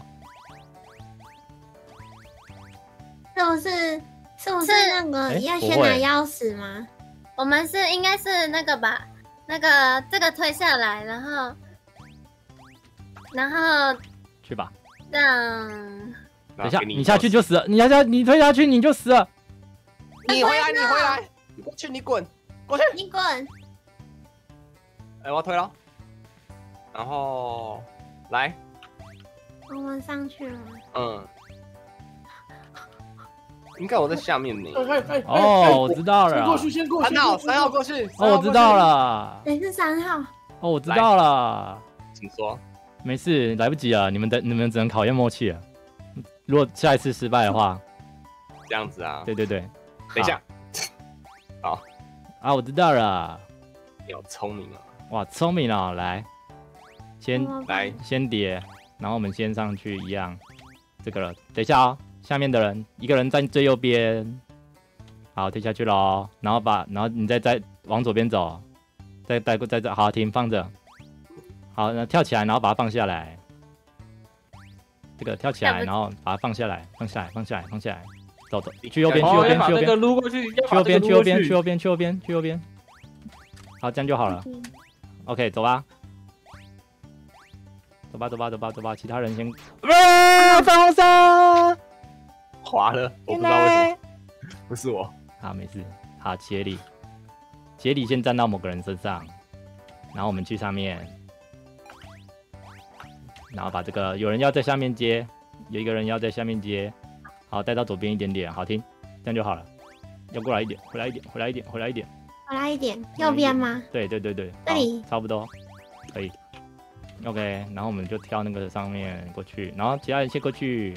Speaker 4: 是不是那个要先拿钥匙吗？
Speaker 5: 我们应该是那个吧，这个推下来，然后
Speaker 2: 去吧。
Speaker 5: 让
Speaker 2: 等一下，你下去就死了，你推下去你就死了。
Speaker 6: 你回来，你过去，你滚过去，
Speaker 4: 你滚。
Speaker 6: 我要推了。 然后来，
Speaker 4: 我们上去了。
Speaker 6: 应该我在下面呢。
Speaker 2: 哦，我知道了。
Speaker 1: 先过去，先过去。
Speaker 6: 3号过去。
Speaker 2: 哦，我知道了。
Speaker 4: 谁是3号？
Speaker 2: 哦，我知道了。
Speaker 6: 请说。
Speaker 2: 没事，来不及了，你们只能考验默契了。如果下一次失败的话，
Speaker 6: 这样子啊？
Speaker 2: 对。等
Speaker 6: 一下。好。
Speaker 2: 啊，我知道了。
Speaker 6: 你好聪明啊！
Speaker 2: 哇，聪明哦！来，先叠，然后我们先上去一样。这个了，等一下哦，下面的人一个人站最右边。好，推下去咯。然后你再往左边走，再好停放着。好，那跳起来，然后把它放下来。这个跳起来，然后把它放下来。走，去右边。
Speaker 3: 把这个撸过去。
Speaker 2: 去右边。好，这样就好了。OK， 走吧。走吧。其他人先。粉红色
Speaker 6: 滑了，我不知道为什么。不是我。
Speaker 2: 好，没事。好，杰里先站到某个人身上，然后我们去上面。然后把这个有人要在下面接，有一个人要在下面接，好，带到左边一点点，好听，这样就好了。要过来一点，回来一点，
Speaker 4: 右边吗？
Speaker 2: 对，这里差不多可以。OK， 然后我们就跳那个上面过去，然后其他人先过去。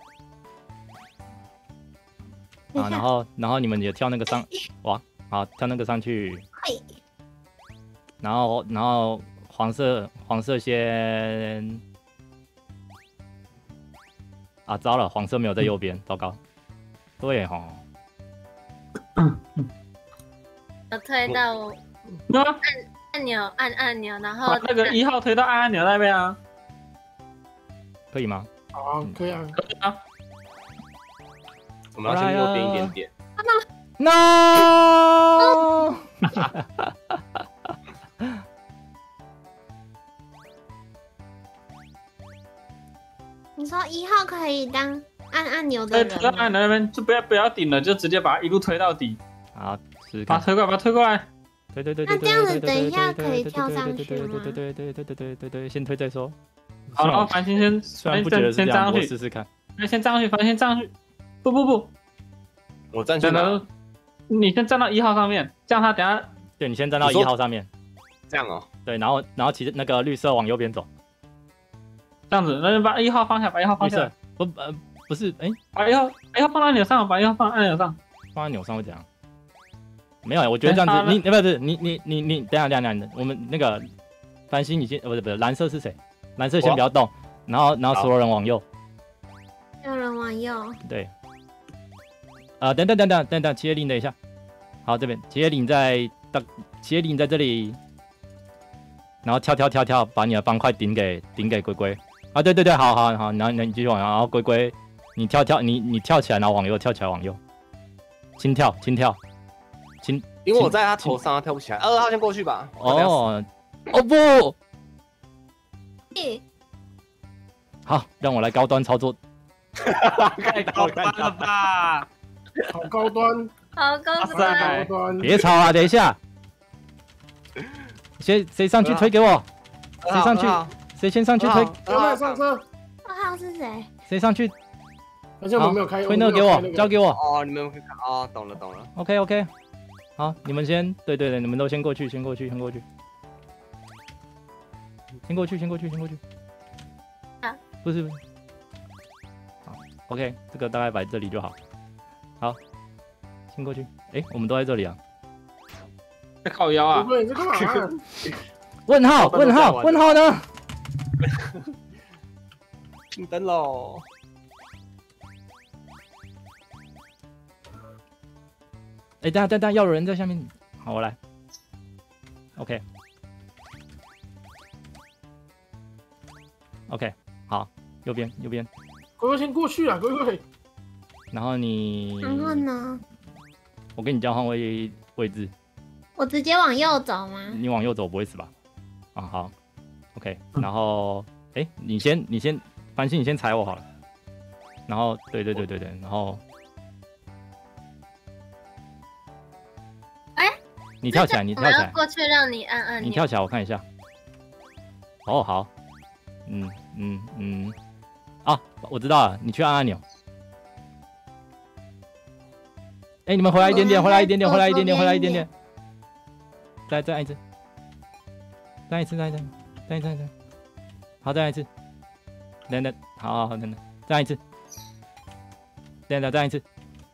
Speaker 2: 啊，然后你们也跳那个上，哇，好，跳那个上去。然后黄色先。啊，糟了，黄色没有在右边，糟糕。对吼。
Speaker 5: 我推到按钮，然后
Speaker 3: 把那个1号推到按钮那边啊，
Speaker 2: 可以吗？
Speaker 1: 好，可以啊。
Speaker 6: 我们要先右边一点点。
Speaker 2: No！
Speaker 4: 你说1号可以当按钮的人？
Speaker 3: 推到按钮那边就不要顶了，就直接把它一路推到底。
Speaker 2: 好，
Speaker 3: 把它推过来。
Speaker 2: 对。
Speaker 4: 那这样子等一下可以跳上去吗？
Speaker 2: 对，先推再说。
Speaker 3: 好，然后繁星先站上去，
Speaker 2: 试试看。
Speaker 3: 那先站上去，繁星站上去。不，
Speaker 6: 我站去哪？
Speaker 3: 你先站到1号上面，这样他等下。
Speaker 2: 对，你先站到1号上面。
Speaker 6: 这样哦。
Speaker 2: 对，然后其实那个绿色往右边走。
Speaker 3: 这样子，那就把1号放下，不是，把1号放到按钮上，把1号放按钮上。
Speaker 2: 放按钮上会怎样？没有，我觉得这样子，你等一下，我们那个繁星，你先不是蓝色是谁？蓝色先不要动，然后所有人往右。
Speaker 4: 所有人往右。
Speaker 2: 对。等，齐叶林等一下。好，这边齐叶林在这里，然后跳，把你的方块顶给龟龟。啊，对，好，然后你继续往右，然后龟龟，你跳起来，然后往右，跳起来往右，轻跳，
Speaker 6: 因为我在他头上，他跳不起来。2号先过去吧。
Speaker 2: 哦不，好，让我来高端操作。
Speaker 3: 太高端了吧！
Speaker 1: 好高端，
Speaker 2: 别吵啊！等一下，谁上去推给我？谁上去？谁先上去推？
Speaker 1: 2号上车。
Speaker 4: 2号是谁？
Speaker 2: 谁上去？
Speaker 1: 而且我们没有开，
Speaker 2: 推那个给我，交给我。
Speaker 6: 哦，你们可以看哦，懂了。
Speaker 2: OK， 好，你们先，对，你们都先过去。先过去。
Speaker 5: 啊，
Speaker 2: 不是。好 ，OK， 这个大概摆这里就好。好，先过去。我们都在这里啊。
Speaker 3: 在靠腰啊！
Speaker 1: 你在干嘛？
Speaker 2: 问号呢？
Speaker 6: 进灯喽！
Speaker 2: 等下，要有人在下面。好，我来。OK， 好，右边。
Speaker 1: 龟龟先过去啊，龟龟。
Speaker 2: 然后你。
Speaker 4: 然后呢？
Speaker 2: 我跟你交换位置。
Speaker 4: 我直接往右走吗？
Speaker 2: 你往右走不会死吧？啊，好 ，OK。然后，你先，繁星，你先踩我好了。然后，对，然后。你跳起来，
Speaker 5: 我要过去让你按按钮。
Speaker 2: 你跳起来，我看一下。 哦，好，啊，我知道了，你去按按钮。哎，你们回来一点点，回来一点点，回来一点点，回来一点点。再按一次，再一次，再一次，再一次，好，再来一次。等，好，等，再来一次。等，再来一次。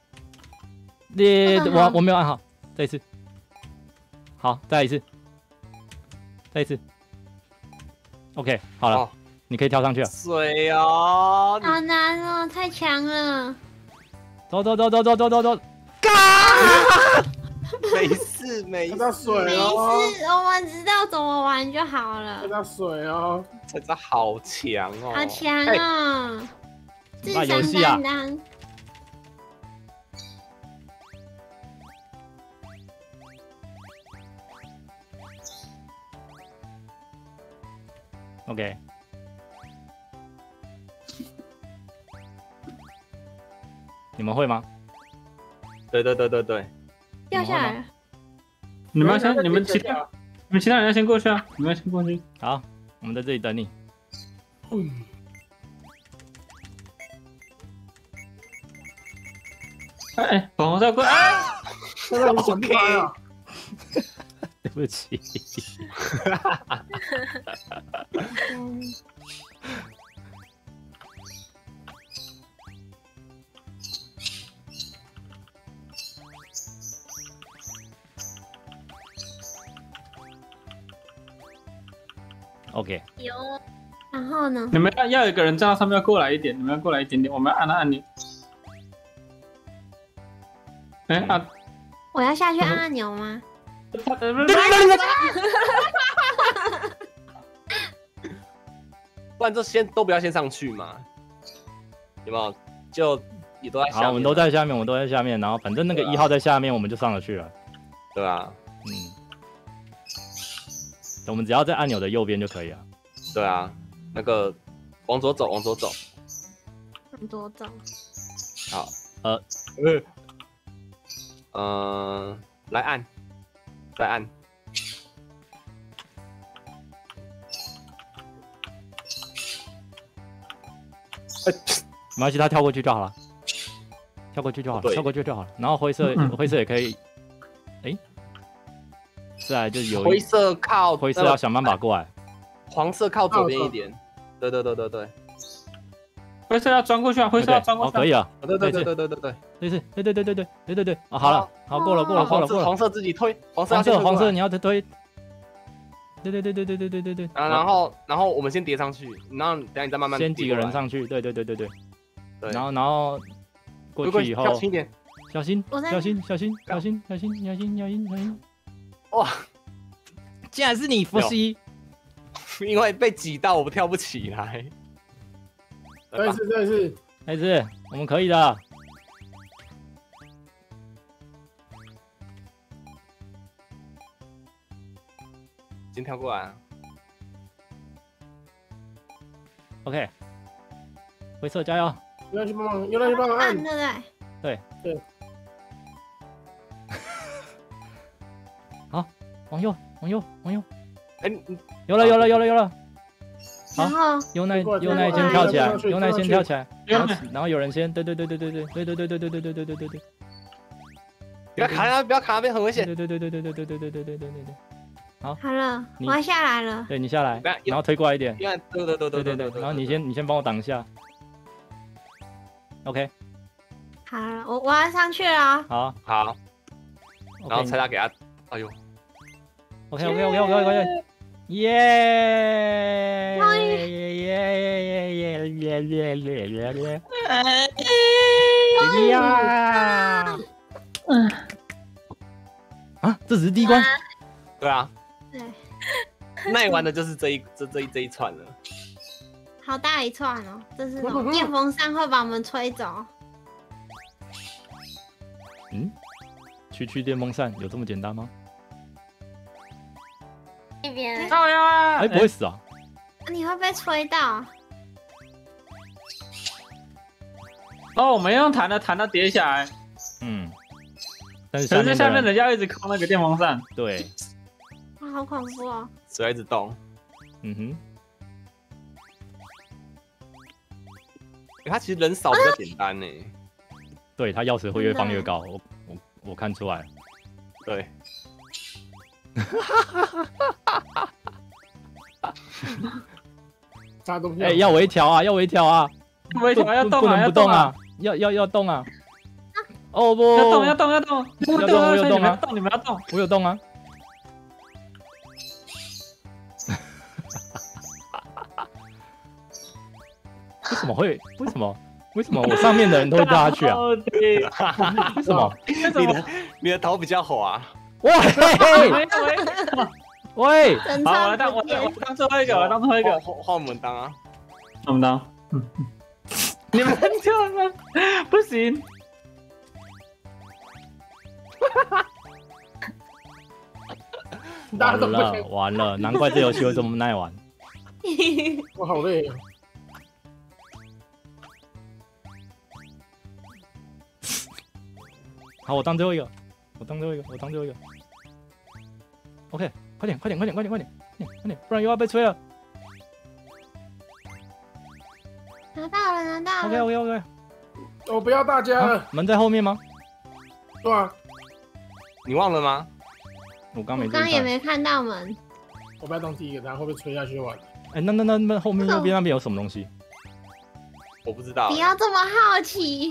Speaker 2: 我没有按好，再一次。好，再来一次。再一次。OK， 好了，你可以跳上去了。
Speaker 6: 水哦，
Speaker 4: 好难哦，太强了。
Speaker 2: 走。
Speaker 6: 没事没事，
Speaker 1: 看到水
Speaker 4: 没
Speaker 1: 哦，
Speaker 4: 事，我们知道怎么玩就好了
Speaker 1: 看。到水哦，
Speaker 6: 这招好强哦，
Speaker 4: 好强啊！智
Speaker 2: 那游
Speaker 4: 商
Speaker 2: 戏啊
Speaker 4: 担当。
Speaker 2: OK， 你们会吗？
Speaker 6: 对，
Speaker 4: 掉下来了。
Speaker 3: 你们其他人要先过去啊！你们要先过去。
Speaker 2: 好，我们在这里等你。
Speaker 3: 哎，粉红色过来！哎，
Speaker 1: 现在你想不开啊？
Speaker 2: 对不起。OK，
Speaker 5: 有
Speaker 4: 然后呢？
Speaker 3: 你们要有一个人站到上面，要过来一点，你们要过来一点点，我们要按按钮。哎啊！
Speaker 4: 我要下去按按钮吗？
Speaker 6: 不然就都不要先上去嘛，有没有？就也都在下面。
Speaker 2: 好，我们都在下面，我们都在下面，然后反正那个1号在下面，我们就上得去了。
Speaker 6: 对啊，
Speaker 2: 我们只要在按钮的右边就可以了。
Speaker 6: 对啊，那个往左走，往左走。
Speaker 4: 很多种。
Speaker 6: 好，来按，再按。
Speaker 2: 没关系，他跳过去就好了，跳过去就好了，跳过去就好了。然后灰色也可以，哎，再来就有
Speaker 6: 灰色靠
Speaker 2: 灰色要想办法过来，
Speaker 6: 黄色靠左边一点。对，
Speaker 3: 灰色要钻过去啊！灰色要钻过去。
Speaker 2: 可以啊。
Speaker 6: 对，
Speaker 2: 对，哦，好了，好过了。
Speaker 6: 黄色自己推，黄
Speaker 2: 色你要推。对。
Speaker 6: 然后我们先叠上去，然后等下你再慢慢
Speaker 2: 先几个人上去，对。然后过去以后，
Speaker 6: 小心一点，
Speaker 2: 小心！哇，竟然是你，伏羲！
Speaker 6: 因为被挤到，我跳不起来。
Speaker 1: 再一次，
Speaker 2: 我们可以的。
Speaker 6: 先跳过来啊。
Speaker 2: OK， 灰色加油！
Speaker 1: 又来去帮忙按，
Speaker 4: 对不对？
Speaker 1: 对。
Speaker 2: 好，往右。
Speaker 6: 哎，
Speaker 2: 有了。
Speaker 4: 然后
Speaker 2: 优奈先跳起来，然后有人先，对。不
Speaker 6: 要卡那边，很危险。
Speaker 2: 对。好
Speaker 4: 了，我要下来了。
Speaker 2: 对你下来，然后推过来一点。
Speaker 6: 对。
Speaker 2: 然后你先帮我挡一下。OK。
Speaker 4: 好了，我要上去了。
Speaker 6: 好。然后猜他给他，哎呦。
Speaker 2: OK。耶！啊，这只是第一关。
Speaker 6: 对啊。
Speaker 4: 对。
Speaker 6: 耐玩的就是这一串了。
Speaker 4: 好大一串哦！这是什么？电风扇会把我们吹走。
Speaker 2: 去电风扇有这么简单吗？
Speaker 5: 一边
Speaker 3: 靠腰啊！
Speaker 2: 哎，不会死啊！
Speaker 4: 你会被吹到。
Speaker 3: 哦，我们用弹到跌下来。
Speaker 2: 但是
Speaker 3: 下面人家一直靠那个电风扇。
Speaker 2: 对。
Speaker 4: 哇，好恐怖哦！
Speaker 6: 水一直动。 他其实人少比较简单呢。
Speaker 2: 对他钥匙会越放越高，我看出来了。
Speaker 6: 对。
Speaker 1: 啥东西？
Speaker 2: 哎，要微调啊，要微调啊，
Speaker 3: 微调要动啊，
Speaker 2: 不能
Speaker 3: 要动啊
Speaker 2: 不动啊，要动啊。哦不，
Speaker 3: 要动，要动，要动，
Speaker 2: 我有动啊，
Speaker 3: 你们要动，
Speaker 2: 我有动啊。为什么我上面的人都会掉下去啊？为什么？
Speaker 6: 你的头比较滑。
Speaker 2: 喂，喂，
Speaker 3: 好，我当最后一个，我当最后一个，
Speaker 6: 换我们当啊，
Speaker 3: 我们当，你们跳吗？不行。
Speaker 2: 完了，难怪这游戏会这么耐玩。
Speaker 1: 我好累啊！
Speaker 2: 好，我当最后一个。OK， 快点，不然又要被吹了。
Speaker 4: 拿到了。
Speaker 2: OK。
Speaker 1: 我不要大家。
Speaker 2: 门在后面吗？
Speaker 1: 对啊。
Speaker 6: 你忘了吗？
Speaker 2: 我刚
Speaker 4: 也没看到门。
Speaker 1: 我不要当第一个，然后会被吹下去完。
Speaker 2: 哎，那后面右边那边有什么东西？
Speaker 6: 我不知道。
Speaker 4: 不要这么好奇。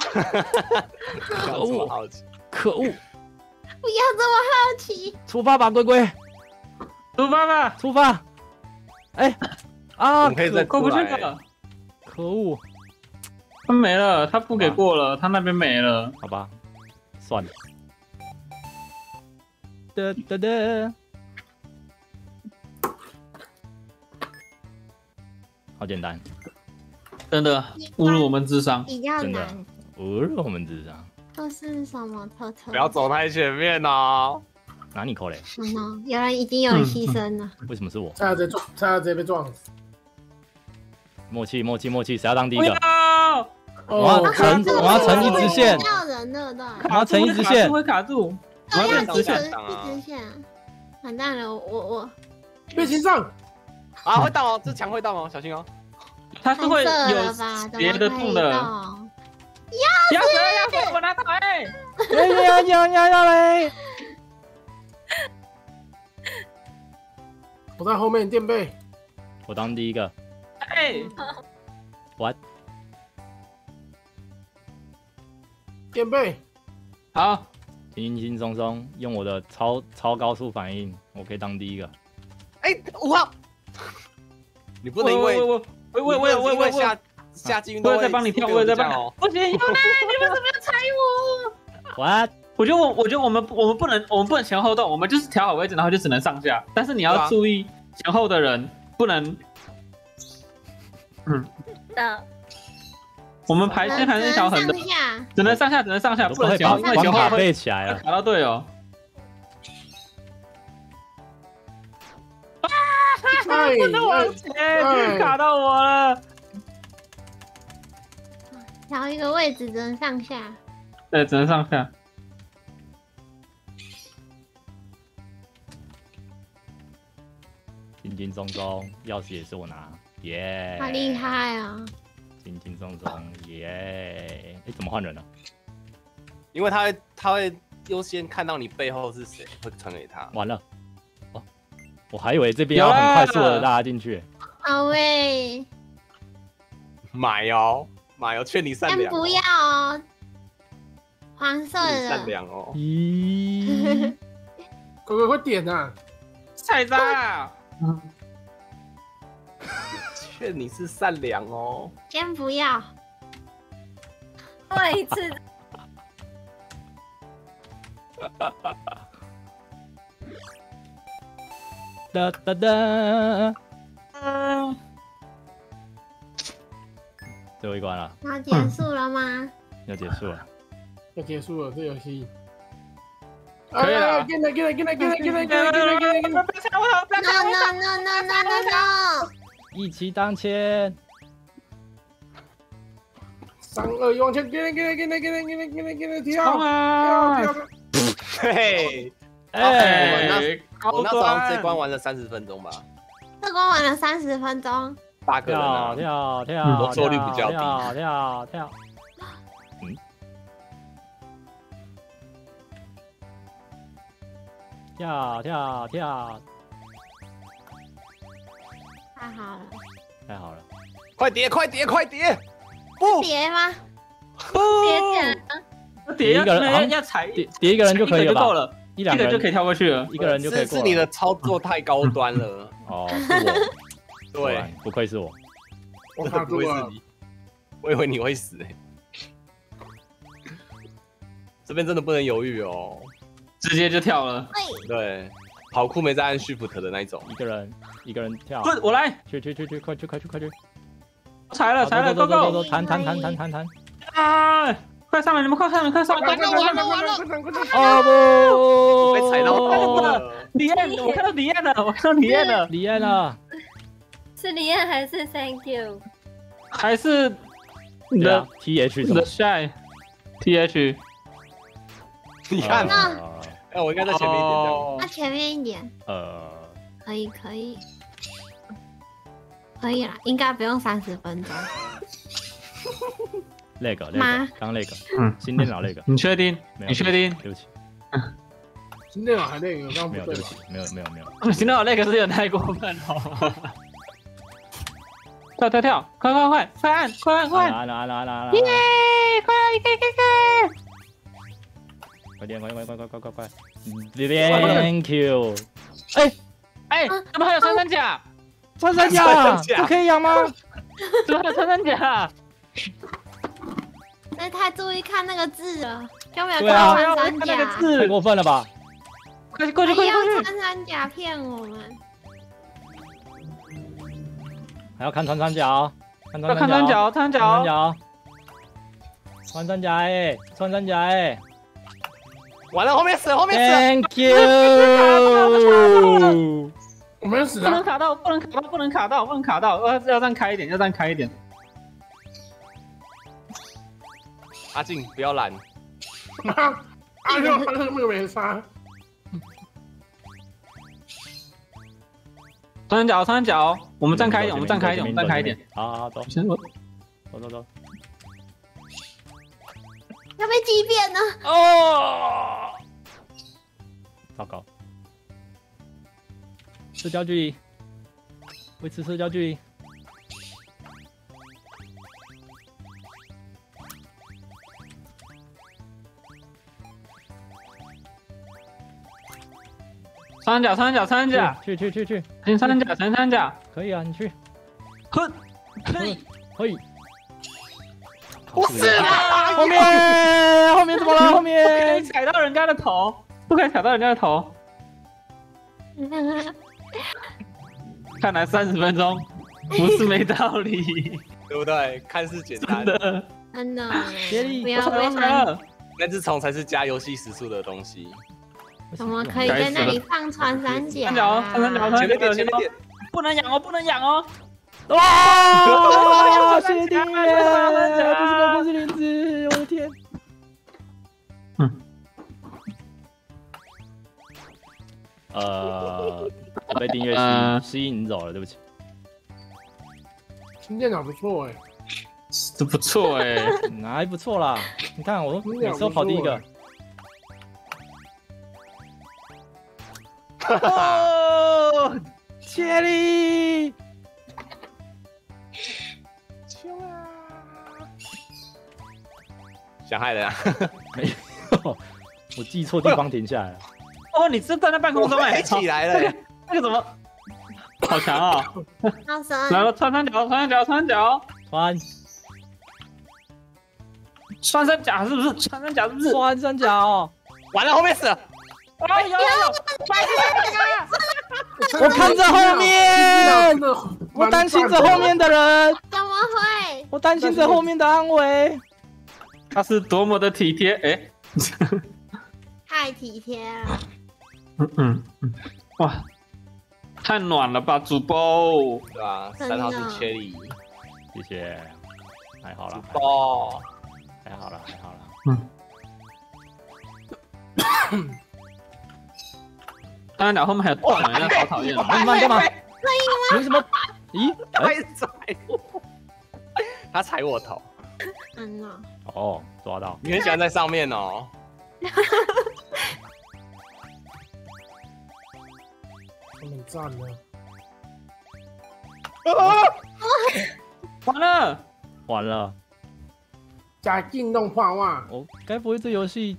Speaker 2: 可恶！
Speaker 4: 不要这么好奇。
Speaker 2: 出发吧，龟龟。出发！哎，啊，
Speaker 6: 可以再
Speaker 3: 过不去了。
Speaker 2: 可恶！
Speaker 3: 他没了，他不给过了，他那边没了。
Speaker 2: 好吧，算了。哒，好简单，
Speaker 3: 真的侮辱我们智商，
Speaker 4: 比较难。
Speaker 2: 侮辱我们智商。
Speaker 4: 这是什么特？
Speaker 6: 不要走太前面哦。
Speaker 2: 哪里扣嘞？
Speaker 4: 有人已经有人牺牲了。
Speaker 2: 为什么是我？
Speaker 1: 差点直接被撞死。
Speaker 2: 默契，谁要当第一个？
Speaker 1: 我
Speaker 2: 要成一直线。
Speaker 4: 要人了的。
Speaker 2: 我要成一直线。
Speaker 3: 会卡住。
Speaker 4: 我要一直线。完蛋了，我
Speaker 1: 被擒上。
Speaker 6: 啊，会动哦，这墙会动哦，小心哦。
Speaker 3: 它是会有别的动的。要死！我拿到哎！
Speaker 2: 要嘞！
Speaker 1: 我在后面垫背。
Speaker 2: 我当第一个。
Speaker 3: 哎
Speaker 2: ，what？
Speaker 1: 垫背。
Speaker 3: 好，
Speaker 2: 轻松，用我的超高速反应，我可以当第一个。
Speaker 6: 哎，5号，你不能因为
Speaker 3: 我
Speaker 6: 夏季运动会，
Speaker 3: 我在帮你跳，我在帮你。不行，你们怎么要踩我
Speaker 2: ？What？
Speaker 3: 我觉得我们不能前后动，我们就是调好位置，然后就只能上下。但是你要注意前后的人不能。我们排线还是小横的，只能上下，不能前后，
Speaker 2: 关卡背起来了，
Speaker 3: 卡到队友。不能往前，卡到我了。
Speaker 4: 调一个位置只能上下。
Speaker 3: 对，只能上下。
Speaker 2: 轻松，钥匙也是我拿，耶！
Speaker 4: 好厉害啊！
Speaker 2: 轻松，耶！哎，怎么换人了？
Speaker 6: 因为他会优先看到你背后是谁，会传给他。
Speaker 2: 完了，哦，我还以为这边要很快速的拉进去。
Speaker 4: 好喂，
Speaker 6: 买哦，劝你善良。
Speaker 4: 先不要哦，黄色的。
Speaker 6: 善良哦。
Speaker 2: 咦，
Speaker 1: 哥哥会点啊，
Speaker 3: 菜渣。
Speaker 6: 劝你是善良哦。
Speaker 4: 先不要。
Speaker 5: 再一次。
Speaker 2: 哒。最后一关了。
Speaker 4: 要结束了吗？
Speaker 2: 要结束了。
Speaker 1: 要结束了，这游戏。
Speaker 3: 可以了。
Speaker 1: 进来！
Speaker 4: No！
Speaker 2: 一起当前。
Speaker 1: 3、2、1，往前！给你跳！
Speaker 6: 嘿，我那时候这关玩了30分钟吧。
Speaker 4: 这关玩了30分钟。
Speaker 6: 8个人啊，
Speaker 2: 跳，
Speaker 6: 容错率比较低。
Speaker 2: 跳。跳，
Speaker 4: 太好了，
Speaker 6: 快叠！不
Speaker 4: 叠吗？
Speaker 3: 叠
Speaker 2: 一个人
Speaker 3: 要踩
Speaker 2: 叠一个人就可以了吧？
Speaker 3: 够了，
Speaker 2: 一两个人
Speaker 3: 就可以跳过去了。
Speaker 2: 一个人就可以过了。
Speaker 6: 是你的操作太高端了。
Speaker 2: 哦，是我。
Speaker 6: 对，
Speaker 2: 不愧是我。
Speaker 1: 我卡住了。
Speaker 6: 你，我以为你会死这边真的不能犹豫哦，
Speaker 3: 直接就跳了。
Speaker 6: 对，跑酷没在按 Shift 的那一种。
Speaker 2: 一个人跳。
Speaker 3: 不，我来。
Speaker 2: 去，快去！
Speaker 3: 踩了，
Speaker 2: 走，弹！
Speaker 3: 啊！快上来，你们快上来！
Speaker 2: 哦不！
Speaker 6: 被踩到
Speaker 3: 李艳，我看到李艳了。
Speaker 5: 是李艳还是 Thank you？
Speaker 3: 还是你的
Speaker 2: TH 什么
Speaker 3: The Shy？TH。
Speaker 6: 你看，我应该在前面一点这样。
Speaker 4: 那前面一点。可以啦，应该不用30分钟。
Speaker 2: 那个，刚那个，新电脑那个。
Speaker 3: 你确定？你确定？
Speaker 2: 对不起。
Speaker 1: 新电脑还那个，刚
Speaker 2: 没有，对不起，没有。
Speaker 3: 新电脑那个是有太过分了。跳！快按！
Speaker 2: 按！
Speaker 3: 耶！快！
Speaker 2: 快点！Thank you。
Speaker 3: 哎，怎么还有穿山甲？
Speaker 2: 穿山甲，这可以养吗？
Speaker 3: 怎么还有穿山甲？
Speaker 4: 那太注意看那个字了，有没有
Speaker 2: 对啊
Speaker 4: 看穿山甲？
Speaker 2: 太过分了吧！
Speaker 3: 快过去！
Speaker 4: 还要穿山甲骗我们？
Speaker 2: 还要看穿山甲哦，
Speaker 3: 要看穿脚，穿
Speaker 2: 山甲哎！
Speaker 6: 完了，后面死了。
Speaker 2: Thank you。
Speaker 1: 我们死
Speaker 3: 不能
Speaker 1: 了。
Speaker 3: 卡到，要站开一点，
Speaker 6: 阿静不要拦。
Speaker 1: 阿六没有人杀。
Speaker 3: 穿山脚，我们站开一点，
Speaker 2: 好，走，
Speaker 3: 先走。
Speaker 4: 要被击扁了。
Speaker 2: 哦，糟糕，社交距离，维持社交距离。
Speaker 3: 穿山甲，
Speaker 2: 去，
Speaker 3: 穿山甲，
Speaker 2: 可以啊，你去，
Speaker 3: 可以。
Speaker 6: 不是啦，
Speaker 2: 后面怎么了？后
Speaker 3: 不可
Speaker 2: 面
Speaker 3: 以踩到人家的头，看来30分钟不是没道理，
Speaker 6: 对不对？看似简单
Speaker 3: 的。
Speaker 4: 真的，
Speaker 2: 接力
Speaker 4: 不要被他。
Speaker 6: 那只虫才是加游戏时速的东西。
Speaker 4: 怎么可以在那里放穿山甲？
Speaker 6: 前面点，
Speaker 3: 不能养哦。
Speaker 2: 哇！谢帝耶，不是狗，是林子，我的天！我被订阅吸引走了，对不起。
Speaker 1: 新电脑不错哎，
Speaker 3: 这不错哎，
Speaker 2: 还不错啦。你看我每次都跑第一个。哦，切力！
Speaker 6: 想害人啊？
Speaker 2: 没有，我记错地方停下来了。
Speaker 3: 哦，你是站在半空中哎，
Speaker 6: 起来了，
Speaker 3: 那个怎么好强啊！
Speaker 4: 好神！
Speaker 3: 来了，穿山甲，穿山甲是不是？
Speaker 2: 穿山甲哦！
Speaker 6: 完了，后面死了。
Speaker 3: 哎呦！
Speaker 2: 我看着后面，我担心着后面的人。
Speaker 4: 怎么会？
Speaker 2: 我担心着后面的安危。
Speaker 3: 他是多么的体贴，哎，
Speaker 4: 太体贴了。
Speaker 3: 哇，太暖了吧，主播。
Speaker 6: 对吧？3号是切里，
Speaker 2: 谢谢，还好啦，
Speaker 6: 哦，
Speaker 2: 还好啦。
Speaker 3: 当然讲后面还有断人，好讨厌。
Speaker 2: 干嘛？凭什么咦？
Speaker 6: 太拽了，他踩我头。
Speaker 4: 嗯呐，
Speaker 2: 哦，抓到。
Speaker 6: 你很喜欢在上面哦。
Speaker 1: 他们站了。
Speaker 3: 完了，
Speaker 2: 完了，
Speaker 1: 加进动画哇！
Speaker 2: 我该不会这游戏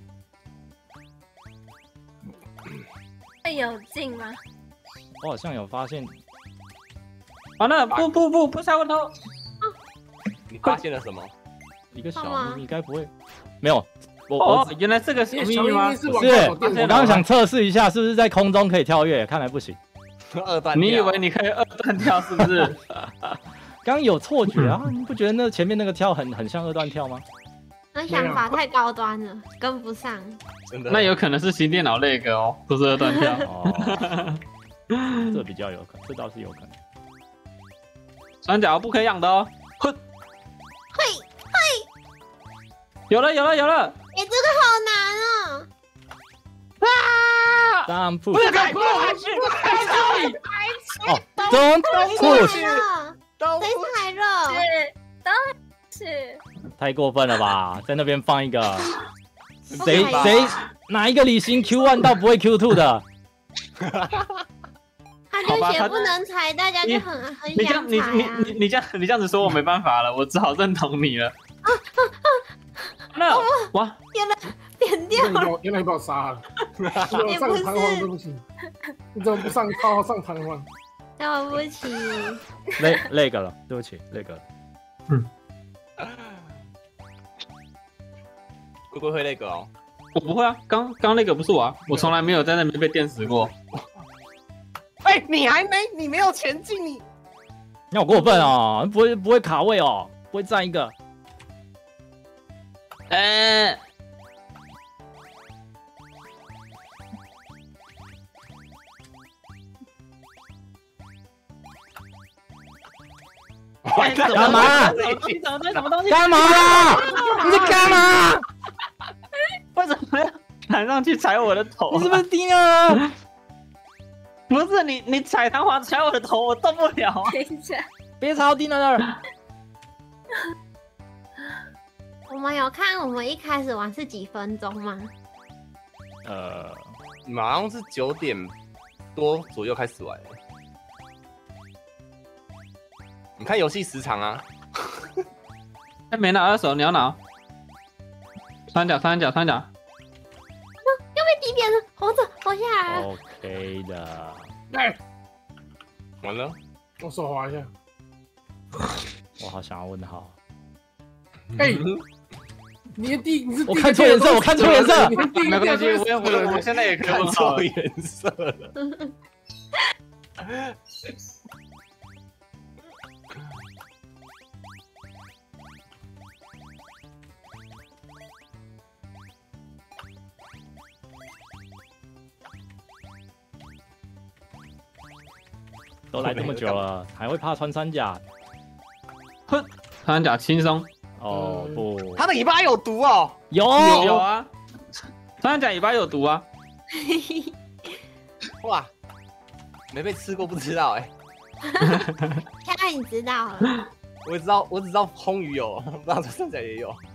Speaker 5: 会有劲吗？
Speaker 2: 我好像有发现，
Speaker 3: 完了，不踩我头。
Speaker 6: 你发现了什么？
Speaker 2: 一个小
Speaker 4: 干嘛
Speaker 2: 秘密，该不会没有？我
Speaker 3: 哦，原来这个小秘密吗？
Speaker 1: 是
Speaker 2: 不是，
Speaker 1: 往
Speaker 2: 我刚刚想测试一下，是不是在空中可以跳跃？看来不行。
Speaker 6: 二段，
Speaker 3: 你以为你可以二段跳是不是？
Speaker 2: 刚有错觉啊！你不觉得那前面那个跳很像二段跳吗？
Speaker 4: 那想法太高端了，跟不上。
Speaker 6: 真的？
Speaker 3: 那有可能是新电脑那个哦，不是二段跳。
Speaker 2: 哦，这比较有可能，这倒是有可能。
Speaker 3: 三角不可以养的哦。哼，
Speaker 4: 嘿，
Speaker 3: 有了，
Speaker 4: 哎，这个好难哦。
Speaker 2: 上铺
Speaker 3: 不是改过来去，
Speaker 2: 哦，Don't
Speaker 4: 踩
Speaker 2: push，
Speaker 4: 热，谁踩热？
Speaker 5: 是，当然是。
Speaker 2: 太过分了吧！在那边放一个，谁
Speaker 4: 不可以
Speaker 2: 谁哪一个李行 Q1 到不会 Q2 的？
Speaker 4: 他
Speaker 3: 好吧他
Speaker 4: 就写不能踩，大家就很
Speaker 3: 你这样
Speaker 4: 想踩啊。
Speaker 3: 你这样子说，我没办法了，我只好认同你了。那哇，
Speaker 4: 扁掉了。
Speaker 1: 原来你把我杀了，我上弹簧对不起，你怎么不上好好上弹簧？
Speaker 4: 对不起，
Speaker 2: 那个了，对不起，那个了。
Speaker 6: 龟龟会那个哦。
Speaker 3: 我不会啊，刚那个不是我啊，我从来没有在那边被电死过。
Speaker 6: 哎，你没有前进，你
Speaker 2: 你好过分哦！不会卡位哦，不会站一个。干嘛？
Speaker 3: 什么东西？
Speaker 2: 干嘛啦？你在干嘛？
Speaker 3: 为什么要弹上去踩我的头？
Speaker 2: 你是不是低了？
Speaker 3: 不是你踩弹簧踩我的头，我动不了啊！
Speaker 5: 等一下，
Speaker 2: 别吵，低在那儿。
Speaker 4: 我们有看我们一开始玩是几分钟吗？
Speaker 6: 你们好像是9点多左右开始玩。你看游戏时长啊。
Speaker 3: 哎，没拿二手，你要拿。三角。
Speaker 4: 又被低扁了，活下来了。
Speaker 2: OK 的。
Speaker 1: 哎，
Speaker 6: 完了，
Speaker 1: 我手滑一下。
Speaker 2: 我好想要问号。
Speaker 1: 哎，你是第
Speaker 2: 我看错颜色，我看错颜色。
Speaker 3: 没关系，我现在也可以
Speaker 6: 看
Speaker 3: 问号了。
Speaker 6: 错颜色了。
Speaker 2: 都来这么久了，还会怕穿山甲？
Speaker 3: 哼，三角轻松。
Speaker 2: 哦不，
Speaker 6: 他的尾巴有毒哦。
Speaker 2: 有
Speaker 3: 有啊，三角尾巴有毒啊。
Speaker 6: 哇，没被吃过不知道哎。
Speaker 4: 现在你知道了。
Speaker 6: 我只知道烘鱼有，不知道三角也有。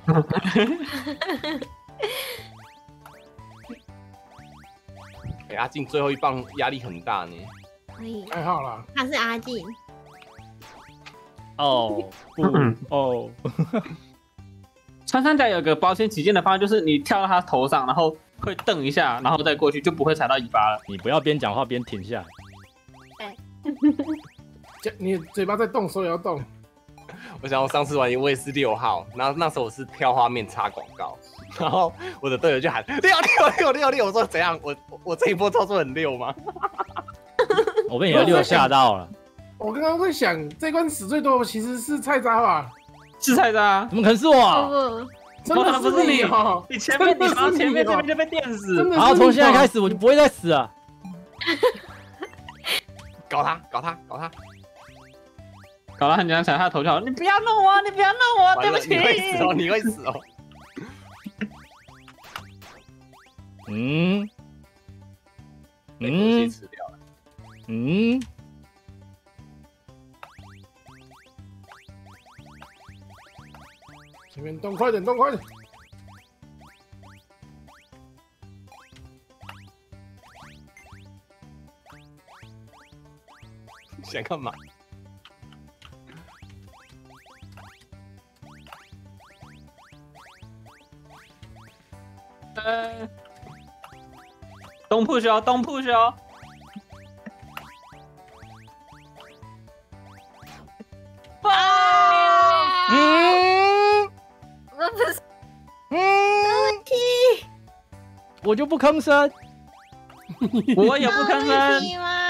Speaker 6: 哎，阿静最后一棒压力很大呢。
Speaker 4: 可以，
Speaker 1: 还好啦。
Speaker 4: 他是阿静。
Speaker 2: 哦不哦，
Speaker 3: 穿山甲有个保险起见的方法，就是你跳到他头上，然后会蹬一下，然后再过去，就不会踩到尾巴了。
Speaker 2: 你不要边讲话边停下来。
Speaker 1: 你嘴巴在动，手也要动。
Speaker 6: 我想我上次玩我也是6号，然后那时候我是跳画面插广告，然后我的队友就喊6，我说怎样？我这一波操作很溜吗？
Speaker 2: 我被你的6吓到了，
Speaker 1: 我刚刚在想，这关死最多其实是菜渣吧？
Speaker 3: 是菜渣，
Speaker 2: 怎么可能是我？
Speaker 4: 不，
Speaker 1: 真的是你哦！
Speaker 3: 你前面这边就被电死
Speaker 1: 真。的是
Speaker 2: 好，从现在开
Speaker 1: 始，
Speaker 2: 始我就不会再死了。
Speaker 6: 搞他！
Speaker 3: 搞了很想踩他的头就好，你不要弄我，对不起。
Speaker 6: 你会死哦，你会死哦。被东西吃掉了。
Speaker 1: 前面动快点，动快点！
Speaker 6: 想干嘛？
Speaker 3: 东push哦，东push哦。
Speaker 4: 啊！
Speaker 5: 我不是
Speaker 2: 我就不吭声。
Speaker 3: 我也不吭声。
Speaker 4: 题嘛。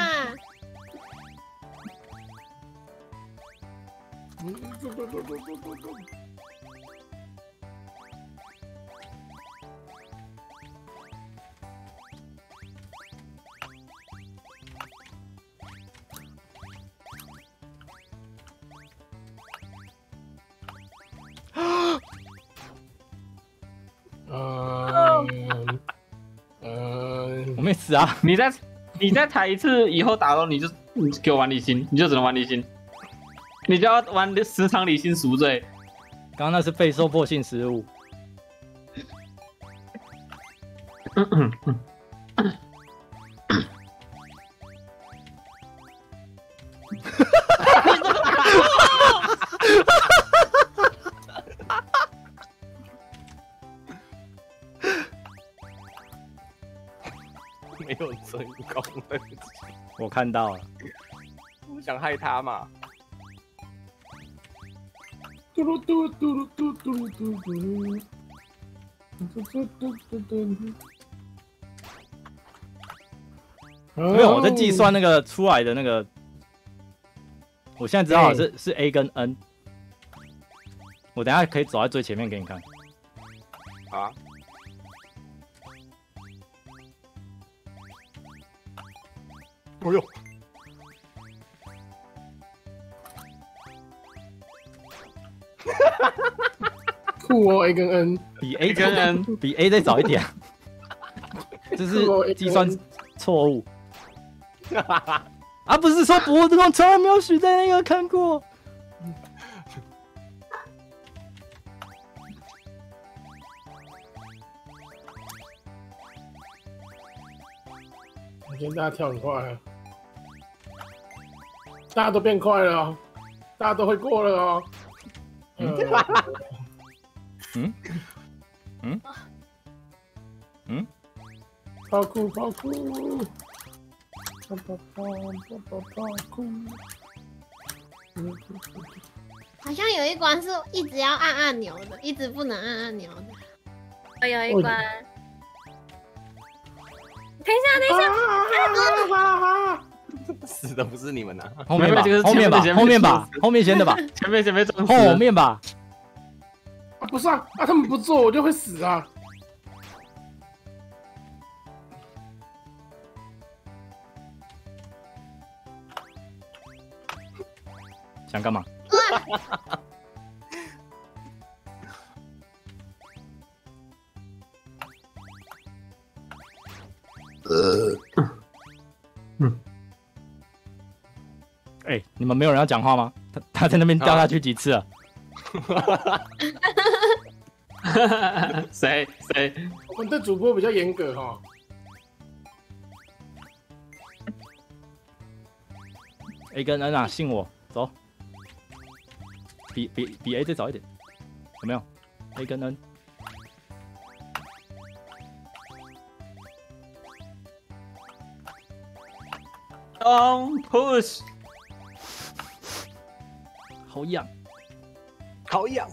Speaker 2: 我没死啊！
Speaker 3: 你再踩一次，以后打到你给我玩理心，你就只能玩理心，你就要玩10场理心赎罪。
Speaker 2: 刚刚那是被受迫性失误。
Speaker 6: 没有成功的，
Speaker 2: 我看到了。
Speaker 6: 我想害他嘛。
Speaker 1: 嘟噜嘟噜嘟噜嘟噜嘟噜嘟噜。
Speaker 2: 没有，我在计算那个出来的那个，我现在知道是 A 跟 N。我等一下可以走在最前面给你看。
Speaker 6: 啊。哎呦！
Speaker 1: 酷哦 ，A 跟 N
Speaker 2: 比 A 跟 N 比 A 再早一点，这是计算错误。啊，不是说我从来没有许在那个看过。
Speaker 1: 我现在大家跳很快了，大家都变快了哦，大家都会过了哦。跑酷跑酷，跑酷。
Speaker 4: 好像有一关是一直要按按钮的，一直不能按按钮的。
Speaker 5: 我有一关。等一下，等一下，
Speaker 6: 死的不是你们呐，
Speaker 2: 后面吧，
Speaker 3: 这个是
Speaker 2: 后面吧，
Speaker 3: 前面
Speaker 2: 后面吧，后面先的吧，
Speaker 3: 前面装死。
Speaker 2: 后面吧。
Speaker 1: 不是啊，他们不做我就会死啊。
Speaker 2: 想干嘛？哎，你们没有人要讲话吗？他在那边掉下去几次了？
Speaker 3: 谁？
Speaker 1: 我们的主播比较严格哈。
Speaker 2: A 跟 N 啊，信我，走。比 A 再早一点，有没有 ？A 跟 N。
Speaker 3: Don't push，
Speaker 2: 好痒，
Speaker 6: 好痒。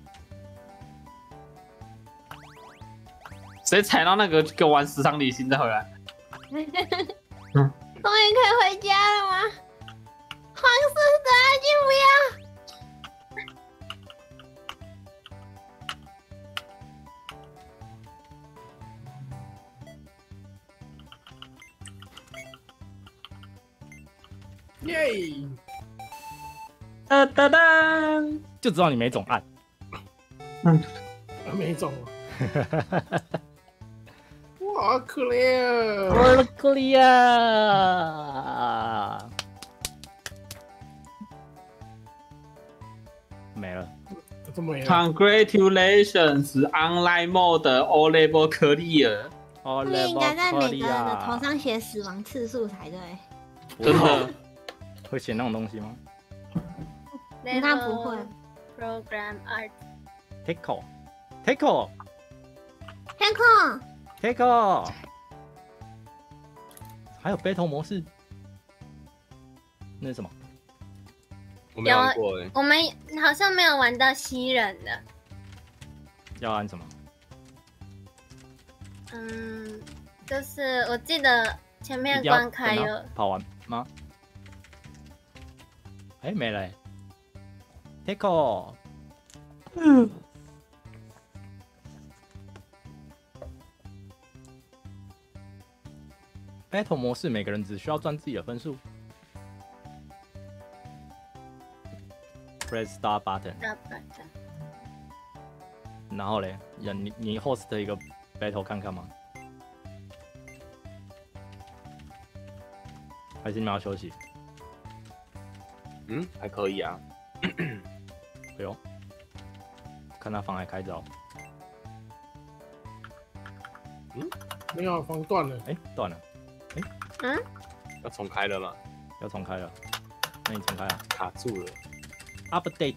Speaker 3: 谁踩到那个就给我玩10场理心再回来。
Speaker 4: 终于可以回家了吗？黄色的安静不要。
Speaker 1: 耶！
Speaker 3: 哒哒哒，
Speaker 2: 就知道你没种按。
Speaker 1: 没中了。哇，可怜啊！
Speaker 2: 我的可怜，没了。
Speaker 1: 这这么
Speaker 3: Congratulations online mode all level clear。
Speaker 2: 哦，
Speaker 4: 后面应该在每个人的头上写死亡次数才对。
Speaker 3: 真的
Speaker 2: 会写那种东西吗
Speaker 4: 应该不会。
Speaker 5: Program art。
Speaker 2: ？Take
Speaker 4: Tanko，
Speaker 2: 还有 battle 模式，那是什么？
Speaker 6: 我没玩过哎。
Speaker 5: 我们好像没有玩到吸人的。
Speaker 2: 要按什么？
Speaker 5: 就是我记得前面关卡有
Speaker 2: 跑完吗？哎，没了。Take。battle 模式每个人只需要赚自己的分数。Press start button。然后嘞，你 host 一个 battle 看看吗？还是你们要休息？
Speaker 6: 还可以啊。
Speaker 2: 哎呦，看他房还开着哦。
Speaker 1: 没有房断了。
Speaker 2: 哎，断了。
Speaker 6: 要重开了吗？
Speaker 2: 要重开了。那你重开啊？
Speaker 6: 卡住了。
Speaker 2: Update。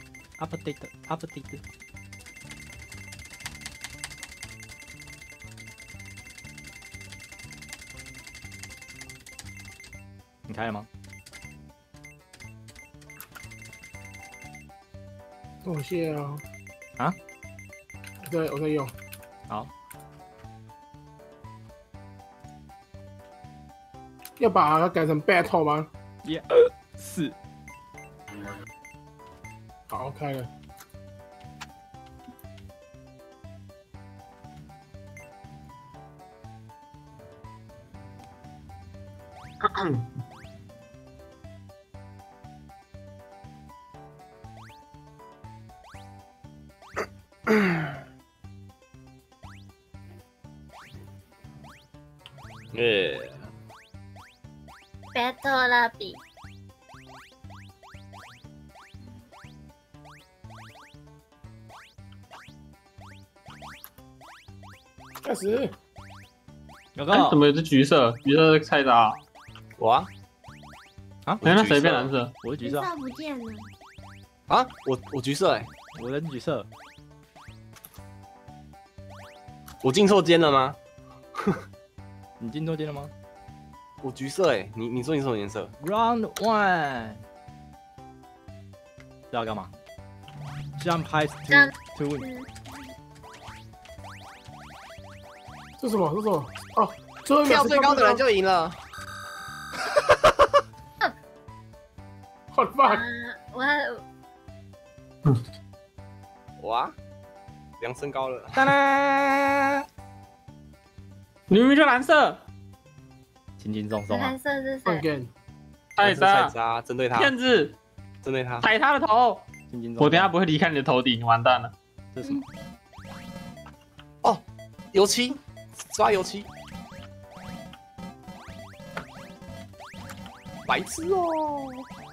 Speaker 2: 你开了吗？
Speaker 1: 我谢啊。
Speaker 2: 啊？
Speaker 1: 对，我在用。
Speaker 2: 好。
Speaker 1: 要把它改成 battle 吗
Speaker 2: ？1、2、4。
Speaker 1: 好，开了。
Speaker 5: Battle 蜡笔。
Speaker 1: 开始。
Speaker 2: 有个
Speaker 3: 怎么有只橘色？橘色是菜渣。
Speaker 6: 我啊？
Speaker 3: 那谁变蓝色？
Speaker 2: 我是橘色。
Speaker 4: 橘色不见了。
Speaker 6: 啊？我橘色哎。
Speaker 2: 我的橘色。
Speaker 6: 我进错间了吗？
Speaker 2: 你进错间了吗？
Speaker 6: 我橘色哎，你说你什么颜色
Speaker 2: ？Round 1。这要干嘛 ？Jump high to win。
Speaker 1: 这什么？这什么？哦，最后一
Speaker 6: 跳最高的人就赢了。
Speaker 1: 好棒！
Speaker 6: 哇，量身高了。
Speaker 3: 当然，你明明就蓝色。
Speaker 2: 轻轻松松啊！
Speaker 5: 蓝色是谁？
Speaker 3: 菜
Speaker 6: 渣，针对他。
Speaker 3: 骗子，
Speaker 6: 针对他。
Speaker 3: 踩他的头。
Speaker 2: 轻轻松松。
Speaker 3: 我等下不会离开你的头顶，完蛋了。
Speaker 2: 这是什么？
Speaker 6: 哦，油漆，刷油漆。白痴哦！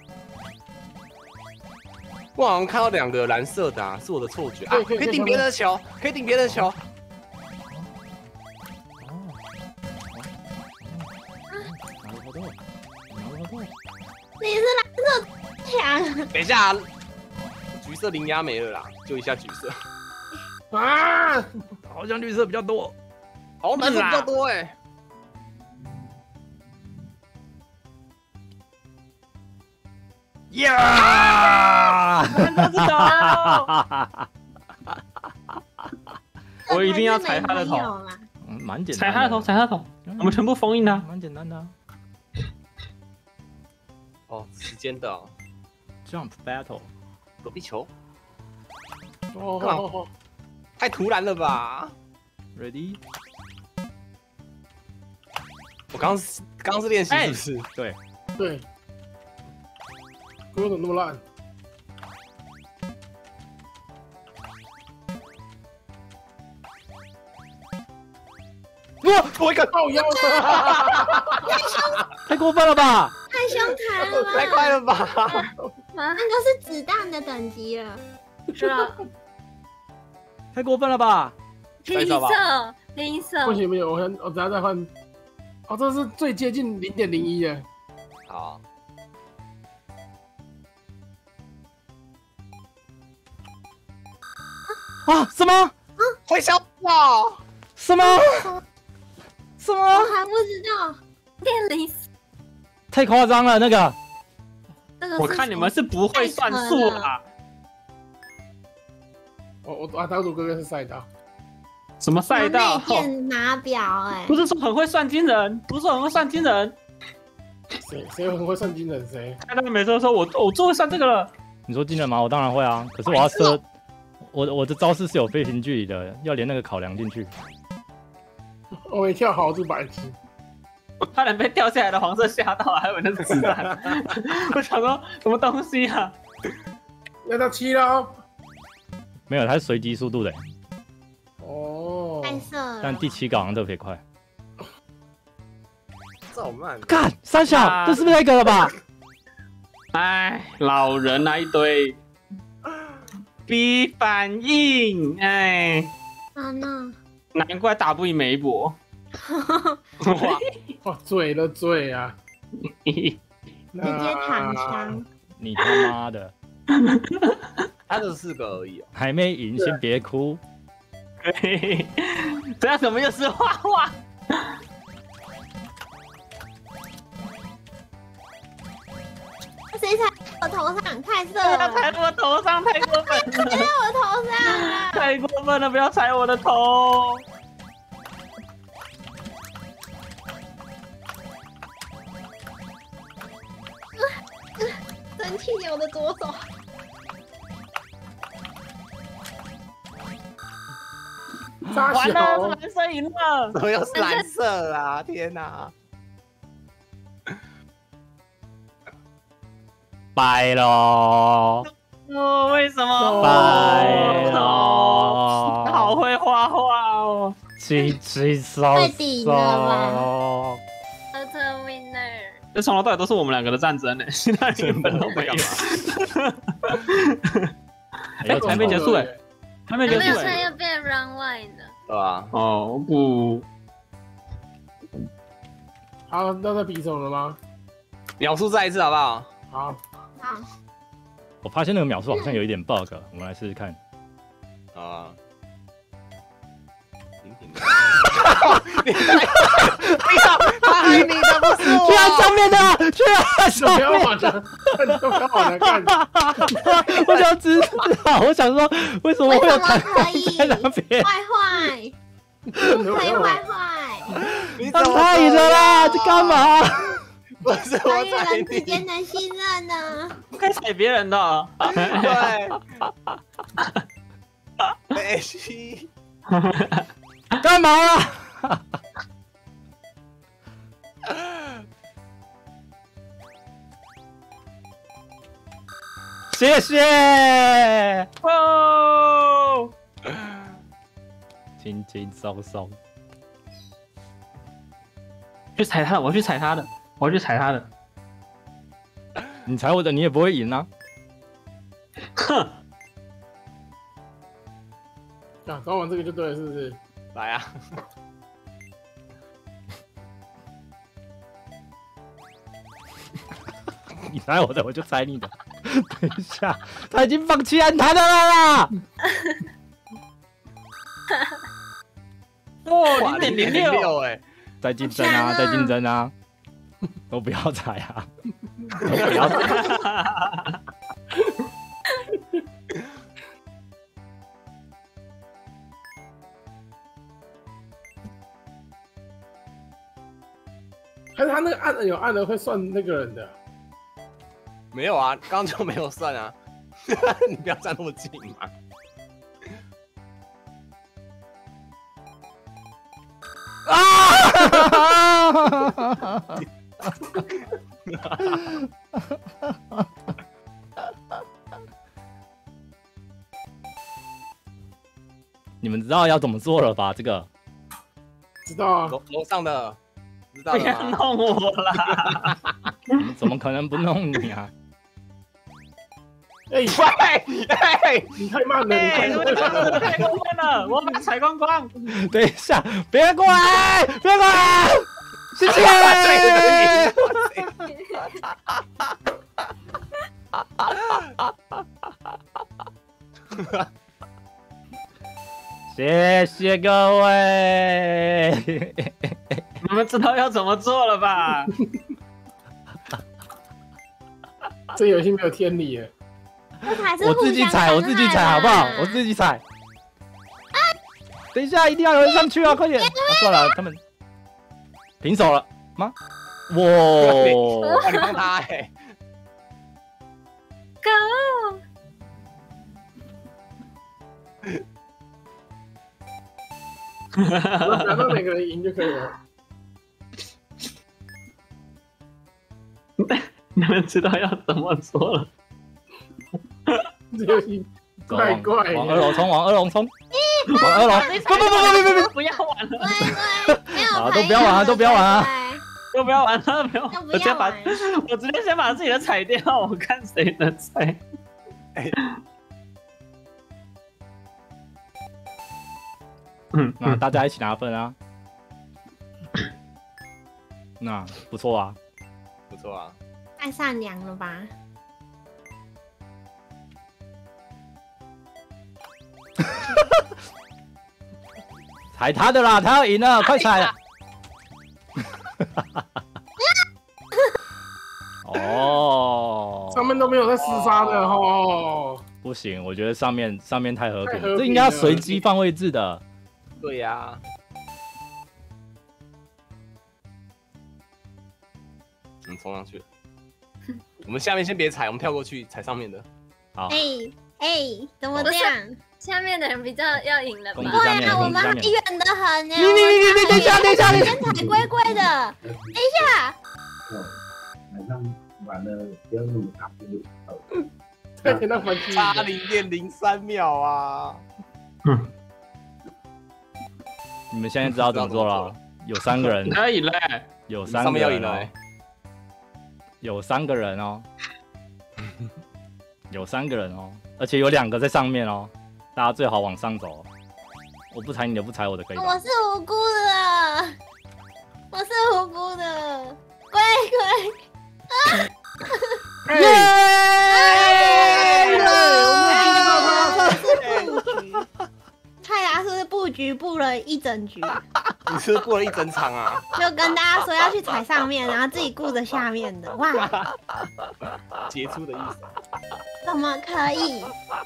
Speaker 6: 我好像看到2个蓝色的啊，是我的错觉啊！可以顶别人的球，可以顶别人的球。
Speaker 4: 你是蓝色强。
Speaker 6: 等一下，橘色零压没了啦，救一下橘色。
Speaker 1: 啊，
Speaker 2: 好像绿色比较多，
Speaker 6: 好像蓝色比较多哎。
Speaker 2: 呀！
Speaker 3: 我一定要踩他的头，
Speaker 2: 蛮简单。
Speaker 3: 踩他的头，踩他的头，我们全部封印他，
Speaker 2: 蛮简单的。
Speaker 6: 哦，时间的
Speaker 2: Jump Battle，
Speaker 6: 躲避球。
Speaker 1: 哦，
Speaker 6: 太突然了吧
Speaker 2: ？Ready？
Speaker 6: 我刚刚是练习是不是？
Speaker 2: 对。
Speaker 1: 对。歌怎么那么烂？
Speaker 6: 我一个
Speaker 1: 靠腰！
Speaker 2: 太过分了吧！
Speaker 4: 太凶残了吧！
Speaker 6: 太快了吧！
Speaker 4: 那个是子弹的等级了。
Speaker 5: 这
Speaker 2: 太过分了吧？
Speaker 5: 黑色，黑色
Speaker 1: 不，行不行，我等下再换。哦，这是最接近0.01的。
Speaker 6: 好，
Speaker 2: 啊？什么？
Speaker 6: 会消爆！
Speaker 2: 什么？什
Speaker 4: 我
Speaker 2: 么？
Speaker 4: 还不知道
Speaker 5: 0.04，
Speaker 2: 太夸张了，那个。
Speaker 4: 这个。
Speaker 3: 我看你们是不会算数啊！
Speaker 1: 我岛主哥哥是赛道。
Speaker 3: 什么赛道？
Speaker 4: 电码表哎
Speaker 3: 不，是说很会算金人，不是说很会算金人。
Speaker 1: 谁很会算金人？谁？
Speaker 3: 看他们每次都说我最会算这个了。
Speaker 2: 你说技能吗？我当然会啊，可是我要设，我的招式是有飞行距离的，要连那个考量进去。
Speaker 1: 我没跳好，是白痴。
Speaker 3: 我差点被掉下来的黄色吓到，还以为那是子弹。我想说什么东西啊？
Speaker 1: 要到7了哦。
Speaker 2: 没有，它是随机速度的，
Speaker 1: 哦。
Speaker 4: 太色了。
Speaker 2: 但第7个好像特别快。
Speaker 6: 这好慢。
Speaker 2: 干，三小，这是不是那个了吧？
Speaker 3: 哎，老人那一堆，逼反应，哎，
Speaker 4: 啊那。
Speaker 3: 难怪打不赢梅博。
Speaker 1: 哇，醉了醉啊！
Speaker 4: 直接躺枪。
Speaker 2: 你他妈的，
Speaker 6: 他只4个而已哦。
Speaker 2: 还没赢，先别哭。
Speaker 3: 这样怎么又是画画？
Speaker 4: 谁踩我头上？太色了！
Speaker 3: 踩我头上太过分了！
Speaker 4: 踩我头上了！
Speaker 3: 太过分了！不要踩我的头！
Speaker 4: 生气我的左手。
Speaker 3: 完了，是蓝色赢了！
Speaker 6: 怎么又是蓝色啊？天哪！
Speaker 2: 拜喽！
Speaker 3: 哦，为什么？
Speaker 2: 拜喽！
Speaker 3: 好会画画哦！
Speaker 2: 轻轻松
Speaker 4: 太顶了
Speaker 2: 松。
Speaker 5: Auto winner，
Speaker 3: 这从头到尾都是我们2个的战争呢，其他人分都没有。哎，还没结束哎，还没结
Speaker 5: 没有，
Speaker 3: 束哎。
Speaker 5: 现在又变 run one 了。
Speaker 6: 对吧？
Speaker 3: 哦不，
Speaker 1: 好，那比手了吗？
Speaker 6: 秒数再一次好不好？
Speaker 1: 好。
Speaker 4: 好。
Speaker 2: 我发现那个秒数好像有一点 bug，我们来试试看。
Speaker 6: 啊！
Speaker 1: 你好，他害你的不是我。
Speaker 2: 居然上面的，居然上
Speaker 1: 不要
Speaker 2: 面
Speaker 1: 往前，不要往前看。
Speaker 2: 我想知道，我想说为什么会有弹
Speaker 4: 可以
Speaker 2: 在那边？
Speaker 4: 坏坏，不可以坏坏。
Speaker 2: 他太了啦，这干嘛？
Speaker 6: 不是
Speaker 4: 人与
Speaker 6: 我踩
Speaker 4: 人之间
Speaker 6: 你，
Speaker 4: 的信任呢？
Speaker 3: 不该踩别人的。
Speaker 6: 对。H，
Speaker 2: 干嘛啊？谢谢。
Speaker 3: 哦，
Speaker 2: 轻轻松松。
Speaker 3: 去踩他的，我去踩他的，我去踩他的。
Speaker 2: 你踩我的，你也不会赢啊。
Speaker 3: 哼，
Speaker 1: 啊，搞完这个就对了，是不是？
Speaker 6: 来啊！
Speaker 2: 你踩我的，我就踩你的。等一下，他已经放弃安弹了啦！
Speaker 3: 哦
Speaker 6: 哇
Speaker 3: ，0.06，
Speaker 6: 哎！
Speaker 2: 再竞争啊，再竞争啊！都不要踩啊！都不要踩。
Speaker 1: 还是他那个按钮按了会算那个人的？
Speaker 6: 没有啊，刚刚就没有算啊！你不要站那么近嘛！
Speaker 2: 你们知道要怎么做了吧？这个
Speaker 1: 知道啊。
Speaker 6: 楼上的，知道
Speaker 3: 不要
Speaker 6: 了吗？
Speaker 3: 弄我啦！
Speaker 2: 怎么可能不弄你啊？
Speaker 1: 哎，
Speaker 6: 喂，
Speaker 1: 你太慢了，
Speaker 3: 哎，
Speaker 1: 你
Speaker 3: 太过分了，我把它踩光光。
Speaker 2: 等一下，别过来，别过来，谢谢。谢谢各位。
Speaker 3: 你们知道要怎么做了吧？
Speaker 1: 这游戏没有天理了。
Speaker 4: 这才是
Speaker 2: 我自己踩，我自己踩，好不好？我自己踩。等一下，一定要有人上去啊！快点！算了，他们平手了吗？哇！
Speaker 6: 你帮他哎！
Speaker 5: 可恶！
Speaker 1: 拿到哪个人赢就可以了。
Speaker 3: 你们知道要怎么做了？
Speaker 1: 这游戏太怪了。
Speaker 2: 往二楼冲，往二楼冲，往二楼！
Speaker 3: 不要玩了，
Speaker 4: 没有
Speaker 2: 啊，都不要玩啊，都不要玩啊！
Speaker 3: 都不要玩了，不要！
Speaker 4: 都不
Speaker 3: 我直接把
Speaker 4: 要玩。
Speaker 3: 我直接先把自己的踩掉，我看谁能踩。
Speaker 2: 那大家一起拿分啊！那不错啊，
Speaker 6: 不错啊。
Speaker 4: 太善良了吧？
Speaker 2: 踩他的啦，他要赢了，快踩！哦，
Speaker 1: 上面都没有在厮杀的哦。
Speaker 2: 不行，我觉得上面太和平了，
Speaker 1: 太和平了
Speaker 2: 这应该要随机放位置的。
Speaker 6: 对呀。我们冲上去了。我们下面先别踩，我们跳过去踩上面的。
Speaker 2: 好，
Speaker 4: 哎，怎么这样？
Speaker 5: 下面的人比较要赢了吧
Speaker 2: 攻？击下面，
Speaker 4: 对啊，我们还
Speaker 2: 攻击下面。
Speaker 4: 远得很呢。
Speaker 2: 你等一下，
Speaker 4: 先踩龟龟的，等一下。
Speaker 8: 晚上玩了不要那么打就
Speaker 1: 太简单玩具。
Speaker 6: 差0.03秒啊！
Speaker 2: 你们现在知道怎么做了？有3个人，
Speaker 3: 可以嘞，
Speaker 2: 有
Speaker 6: 上
Speaker 2: 3个
Speaker 6: 面要赢了
Speaker 2: 人哦，有3个人哦，有3个人哦，而且有2个在上面哦，大家最好往上走。我不踩你的，不踩我的，可以吧？
Speaker 4: 我是无辜的，我是无辜的，龟龟。泰达是不是布局布了一整局？
Speaker 6: 你是不是过了一整场啊？
Speaker 4: 就跟大家说要去踩上面，然后自己顾着下面的，哇，
Speaker 6: 杰出的意思。
Speaker 4: 怎么可以？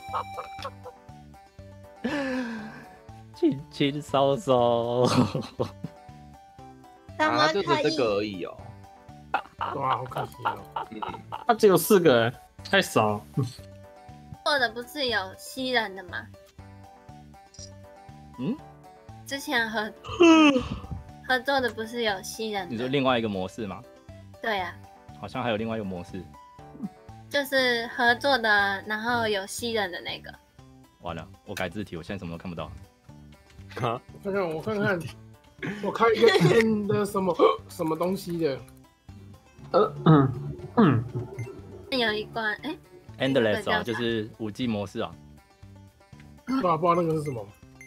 Speaker 2: 轻轻松松。
Speaker 4: 怎么
Speaker 6: 啊，就
Speaker 4: 可以？
Speaker 6: 是这个而已哦。
Speaker 1: 哇，好可惜哦。
Speaker 3: 他只有4个人，太少。
Speaker 5: 做的不是有吸人的吗？
Speaker 2: 嗯，
Speaker 5: 之前合作的不是有吸人
Speaker 2: 你说
Speaker 5: 的？
Speaker 2: 另外一个模式吗？
Speaker 5: 对啊，
Speaker 2: 好像还有另外一个模式。
Speaker 5: 就是合作的，然后有吸人的那个。
Speaker 2: 完了，我改字体，我现在什么都看不到。
Speaker 1: 我看看，我看一个 N 的什么东西的。
Speaker 5: 有一关，哎，
Speaker 2: Endless 哦，
Speaker 5: 这个叫啥
Speaker 2: 就是5G 模式啊。
Speaker 1: 不知道那个是什么。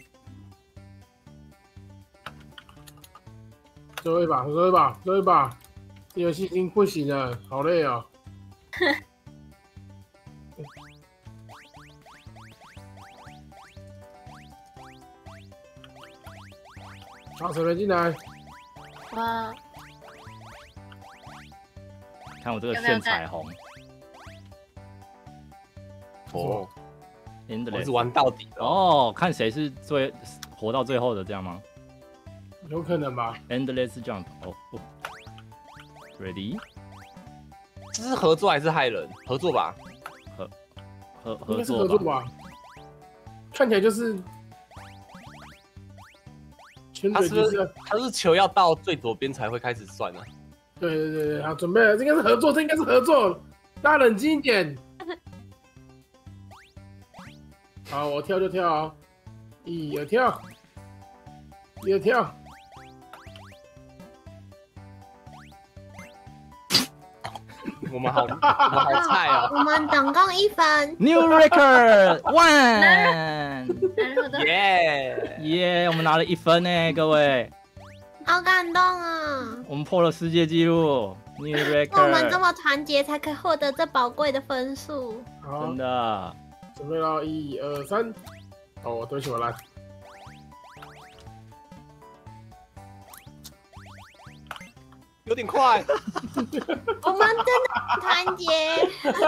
Speaker 1: 最后一把，最后一把，最后一把，这游戏已经不行了，好累哦。好，谁没进来？
Speaker 5: 哇，
Speaker 2: 看我这个炫彩虹
Speaker 6: 哦，我
Speaker 2: ，Endless
Speaker 6: 是玩到底的。
Speaker 2: 哦，看谁是活到最后的，这样吗
Speaker 1: 有可能吧。
Speaker 2: ？Endless Jump，哦，Ready，
Speaker 6: 这是合作还是害人？合作吧。
Speaker 2: 合
Speaker 1: 应该是
Speaker 2: 作
Speaker 1: 合作吧？看起来就是全嘴就是
Speaker 6: 他是球要到最左边才会开始算啊。
Speaker 1: 对，好，准备了，这应该是合作，这应该是合作，大家冷静一点。好，我跳就跳啊，一二跳，一二跳。
Speaker 6: 我们好菜哦。
Speaker 4: 我们总共1分。
Speaker 2: New record one，耶！我们拿了1分呢，各位，
Speaker 4: 好感动啊！
Speaker 2: 我们破了世界纪录 ，New
Speaker 4: 我们这
Speaker 2: record，
Speaker 4: 么团结，才可以获得这宝贵的分数。
Speaker 1: 好
Speaker 2: 真，的。
Speaker 1: 准备了，1、2、3。哦，对不起，我烂。
Speaker 6: 有点快。
Speaker 4: 我们真的很团结。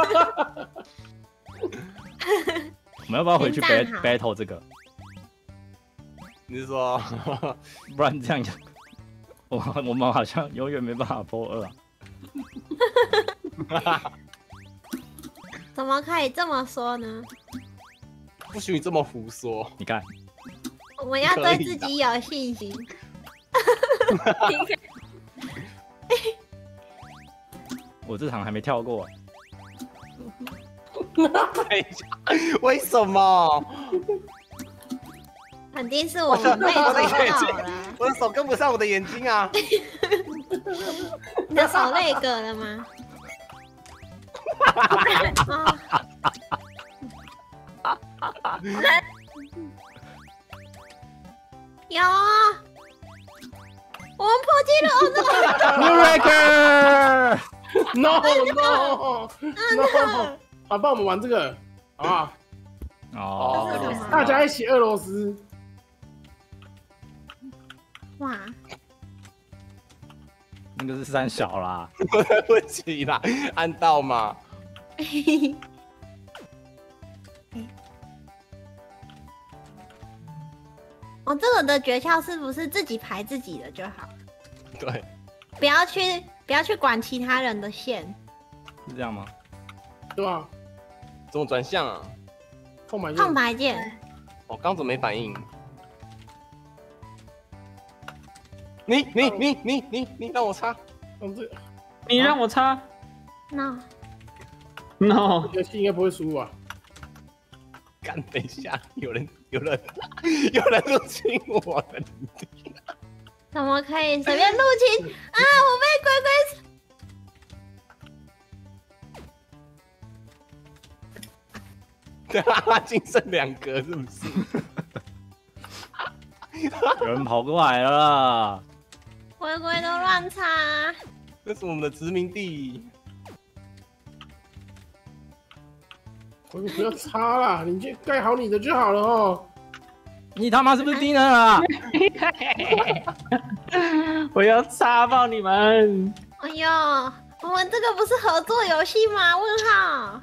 Speaker 2: 我们要不要回去
Speaker 4: 先站好
Speaker 2: battle 这个？
Speaker 6: 你是说，
Speaker 2: 不然这样，我们好像永远没办法破2啊。
Speaker 4: 怎么可以这么说呢？
Speaker 6: 不许你这么胡说。
Speaker 2: 你看，
Speaker 4: 我们要对自己有信心。
Speaker 2: 我这场还没跳过。
Speaker 6: 等一下，为什么？
Speaker 4: 肯定是我们被抓到了。
Speaker 6: 我的手跟不上我的眼睛啊！
Speaker 4: 你的手累个了吗？有啊，我们破纪录了
Speaker 2: New record，
Speaker 1: No No No， 好，帮我们玩这个，好不好？
Speaker 2: 哦，
Speaker 4: 这是什么
Speaker 1: 大家一起俄罗斯。
Speaker 4: 哇，
Speaker 2: 那个是3小啦。
Speaker 6: 对不起啦，按到嘛。
Speaker 4: 哦，这个的诀窍是不是自己排自己的就好？
Speaker 6: 对，
Speaker 4: 不要去管其他人的线。
Speaker 2: 是这样吗？
Speaker 1: 对吧？
Speaker 6: 怎么转向啊？
Speaker 1: 空白键。
Speaker 4: 空白键。
Speaker 6: 我刚怎么没反应？你让我插。
Speaker 1: 这
Speaker 3: 你让我插
Speaker 4: No，
Speaker 3: ，no，
Speaker 1: 游戏应该不会输吧？
Speaker 6: 干，等一下，有人入侵我的领地。
Speaker 4: 怎么可以随便入侵啊？我被鬼
Speaker 6: 对啊，仅剩2格是不是？
Speaker 2: 有人跑过来了。
Speaker 4: 鬼鬼都乱插。
Speaker 6: 这是我们的殖民地。
Speaker 1: 我不要插啦，你就盖好你的就好了哦。
Speaker 2: 你他妈是不是低能啊？
Speaker 3: 我要插爆你们！
Speaker 4: 哎呦，我们这个不是合作游戏吗？问号。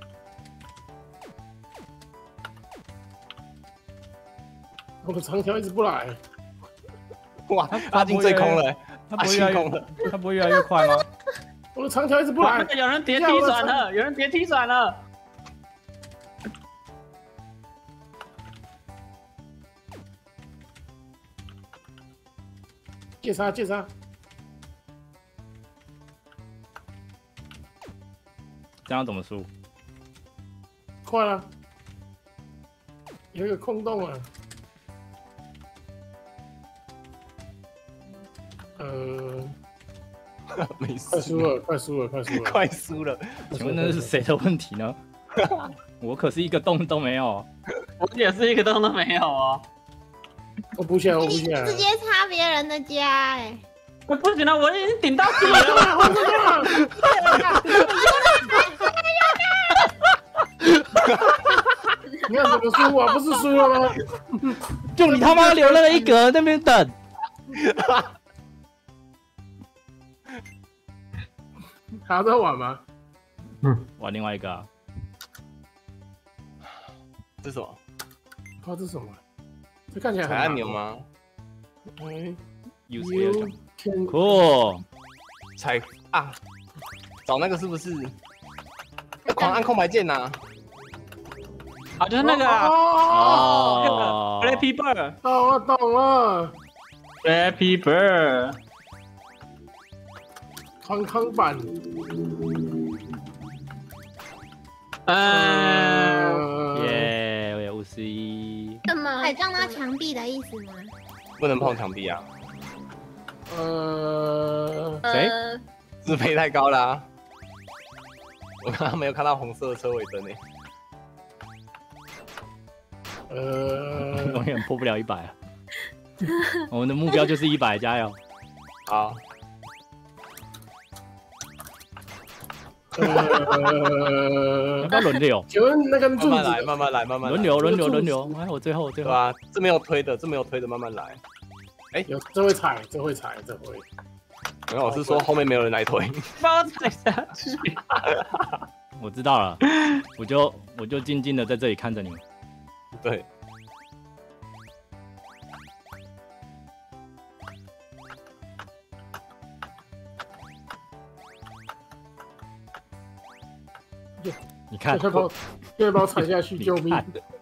Speaker 1: 我的长条一直不来。
Speaker 6: 哇，阿金最空了，阿
Speaker 2: 他不会越来
Speaker 6: 金空了。
Speaker 2: 越，他不会越来越快吗？
Speaker 1: 我的长条一直不来。
Speaker 3: 有人叠梯转了，有人叠梯转了。
Speaker 1: 借杀借杀。
Speaker 2: 这样怎么输？
Speaker 1: 快了，有一个空洞啊。
Speaker 6: 没事，
Speaker 1: 快输了，快输了，快输了，
Speaker 6: 快输了。
Speaker 2: 请问那是谁的问题呢？我可是一个洞都没有。
Speaker 3: 我也是一个洞都没有哦。
Speaker 1: 我补起来，我补
Speaker 4: 你
Speaker 1: 起来。
Speaker 4: 直接插别人的家哎、
Speaker 3: 不行了，我已经顶到底了。
Speaker 1: 你看怎么输啊？不是输了吗？
Speaker 2: 就你他妈留了1格那边等。
Speaker 1: 还要再玩吗？
Speaker 2: 玩另外一个啊。
Speaker 6: 这是什么？
Speaker 1: 靠，这是什么？这看起来
Speaker 6: 踩
Speaker 1: 很
Speaker 6: 按钮吗？
Speaker 1: 哎
Speaker 2: Use
Speaker 1: ，You
Speaker 2: air
Speaker 1: can
Speaker 2: cool。
Speaker 6: 踩啊！找那个是不是？要狂按空白键呐！
Speaker 3: 啊，就是那个啊
Speaker 2: 哦。
Speaker 3: ，Flappy Bird，
Speaker 1: 哦，我懂了，
Speaker 3: Flappy Bird，
Speaker 1: 康康版。
Speaker 2: 耶，我有51。
Speaker 5: 什么？
Speaker 4: 还撞到墙壁的意思吗？
Speaker 6: 不能碰墙壁啊！
Speaker 2: 谁
Speaker 6: 自飞太高了啊！ 我刚刚没有看到红色的车尾灯诶。
Speaker 2: 永远破不了100啊！我们的目标就是100，加油！
Speaker 6: 好。
Speaker 2: 要不要轮流？
Speaker 1: 请问那根柱子，
Speaker 6: 慢慢来，
Speaker 2: 轮流。哎，我最后。
Speaker 6: 对吧？这没有推的，慢慢来。哎，
Speaker 1: 有这会踩。
Speaker 6: 没有，我是说后面没有人来推。
Speaker 3: 把我踩下去。
Speaker 2: 我知道了，我就静静的在这里看着你们。
Speaker 6: 对。
Speaker 2: 你看，
Speaker 1: 快把我踩下去，救命！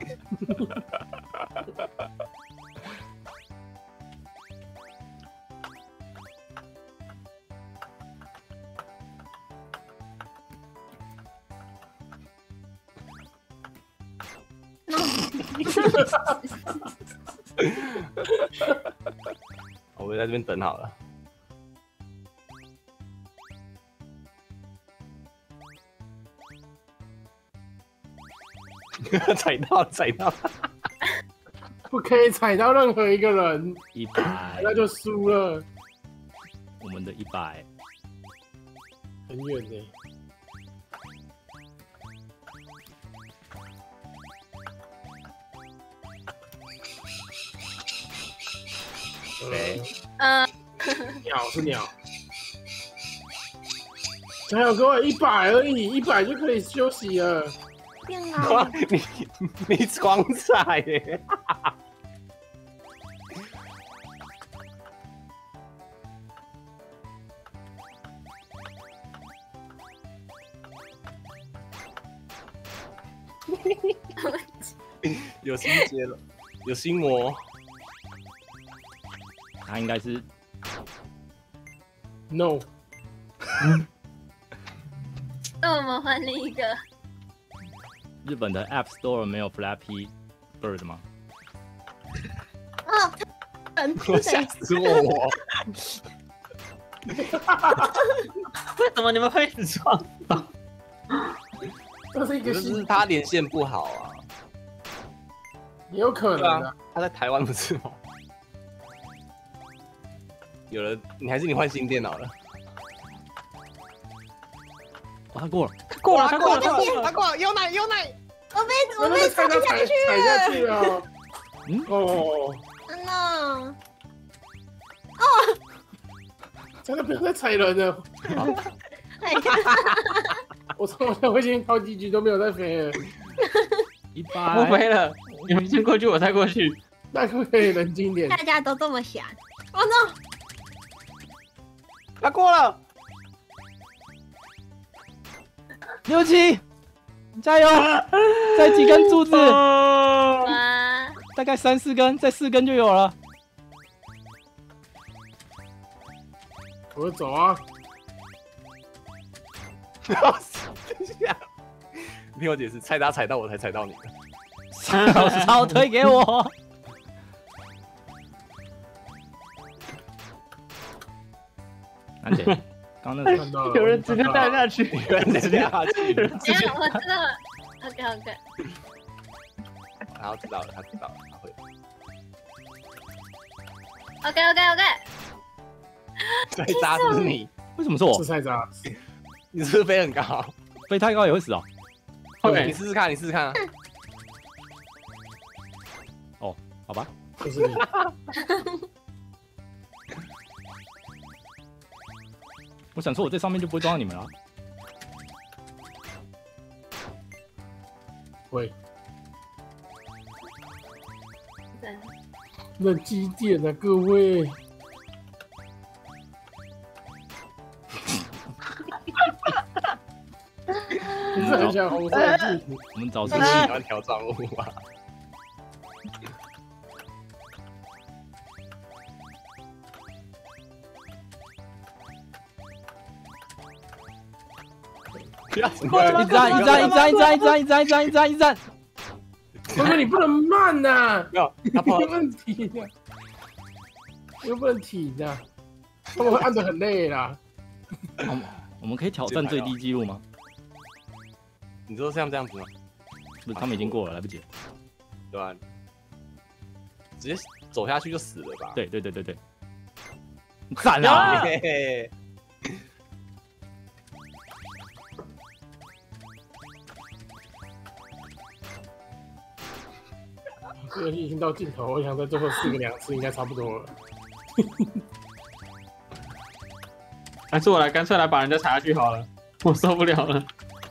Speaker 6: 我在这边等好了。踩到，
Speaker 1: 不可以踩到任何一个人
Speaker 2: ，100，
Speaker 1: 那就输了。
Speaker 2: 我们的100
Speaker 1: 很远呢。鸟是鸟。加油，各位，100而已，100就可以休息了。
Speaker 6: 哇，你狂踩耶！有心结了，有心魔。
Speaker 2: 他应该是
Speaker 1: no。
Speaker 5: 那我们换另一个。
Speaker 2: 日本的 App Store 没有 Flappy Bird 吗？
Speaker 6: 吓死我！
Speaker 3: 为什么你们会一直撞？
Speaker 1: 这是一个
Speaker 6: 就是他连线不好啊，
Speaker 1: 也有可能啊。
Speaker 6: 他在台湾不是吗？有人，你换新电脑了？
Speaker 2: 哦，他过了，
Speaker 6: 他过了，有奶！
Speaker 4: 我被踩
Speaker 1: 下去了。
Speaker 4: 哦。
Speaker 1: 真的不要再踩人了。我已经好几局都没有再飞了。
Speaker 2: 100，
Speaker 3: 我飞了，你们先过去，我再过去。
Speaker 1: 那可不可以冷静点？
Speaker 4: 大家都这么想。哦 no！
Speaker 6: 他过了。
Speaker 2: 67，加油！再几根柱子？
Speaker 5: 哇！
Speaker 2: 大概3、4根，再4根就有了。
Speaker 1: 我走啊！
Speaker 6: 等一下，你听我解释，菜渣踩到我才踩到你的。
Speaker 2: 少推给我。安姐，刚那
Speaker 1: 看到了，
Speaker 3: 有人直接带下去，
Speaker 6: 有人直接下去。
Speaker 5: 等一下，我知道了。OK。
Speaker 6: 然后知道了，他会。
Speaker 5: OK。
Speaker 6: 菜渣是你，
Speaker 2: 为什么是我？
Speaker 1: 是菜渣。
Speaker 6: 你是不是飞很高？
Speaker 2: 飞太高也会死哦。
Speaker 6: OK，你试试看啊。
Speaker 2: 哦，好吧。
Speaker 1: 就是你。
Speaker 2: 我想说，我在上面就不会撞到你们了。
Speaker 1: 会。冷静点啊，各位。你是很想红色的字体？
Speaker 2: 我们找出
Speaker 6: 喜欢条状物啊。一
Speaker 2: 站。
Speaker 1: 哥哥，你不能慢呐！
Speaker 6: 没有，他跑
Speaker 1: 有问题的，又不能停的，他们会按得很累啦。
Speaker 2: 我们可以挑战最低纪录吗？
Speaker 6: 你说像这样子吗？
Speaker 2: 不是，他们已经过了，来不及了。
Speaker 6: 对吧？直接走下去就死了吧？
Speaker 2: 对，赞啊！
Speaker 6: 嘿嘿
Speaker 1: 这游戏已经到尽头，我想在最后4个2次应该差不多了。
Speaker 3: 还是我来干脆来把人家踩下去好了，我受不了了。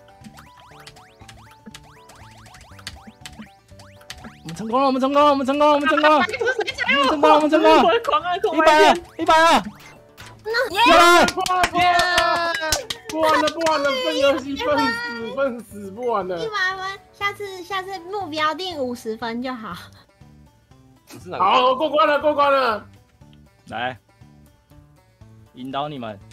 Speaker 2: 我们成功了！我们成功了！我们成功了！我们成功了！我们成功了！我们成功了！
Speaker 3: 我的狂按空
Speaker 2: 100了！100了！耶！
Speaker 1: 不玩了，笨游戏笨死，不玩了。
Speaker 4: 100分，下次目标定50分就好。
Speaker 1: 好，过关了。
Speaker 2: 来，引导你们。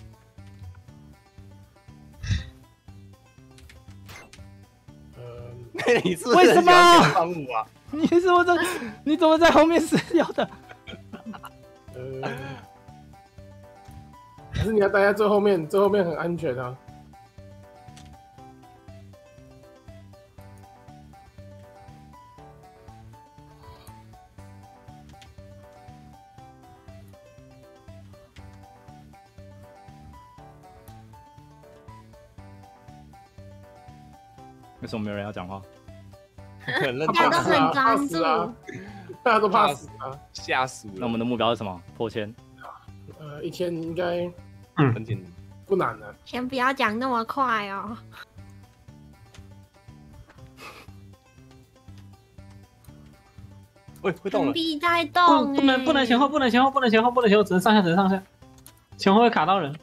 Speaker 6: 你是不是很喜欢天方舞啊？
Speaker 2: 你怎么在后面死掉的？
Speaker 1: 可是你要待在最后面很安全啊。
Speaker 2: 为什么没有人要讲话？
Speaker 6: 很认
Speaker 4: 大家都
Speaker 6: 真啊，
Speaker 4: 很专注。
Speaker 1: 大家都怕死啊。
Speaker 6: 吓死了。
Speaker 2: 那我们的目标是什么？破千。
Speaker 1: 1000应该
Speaker 6: 很简单。
Speaker 1: 不难的。
Speaker 4: 先不要讲那么快哦。
Speaker 6: 喂，会动了。
Speaker 4: 墙壁在动，
Speaker 3: 不能前后，只能上下，前后会卡到人。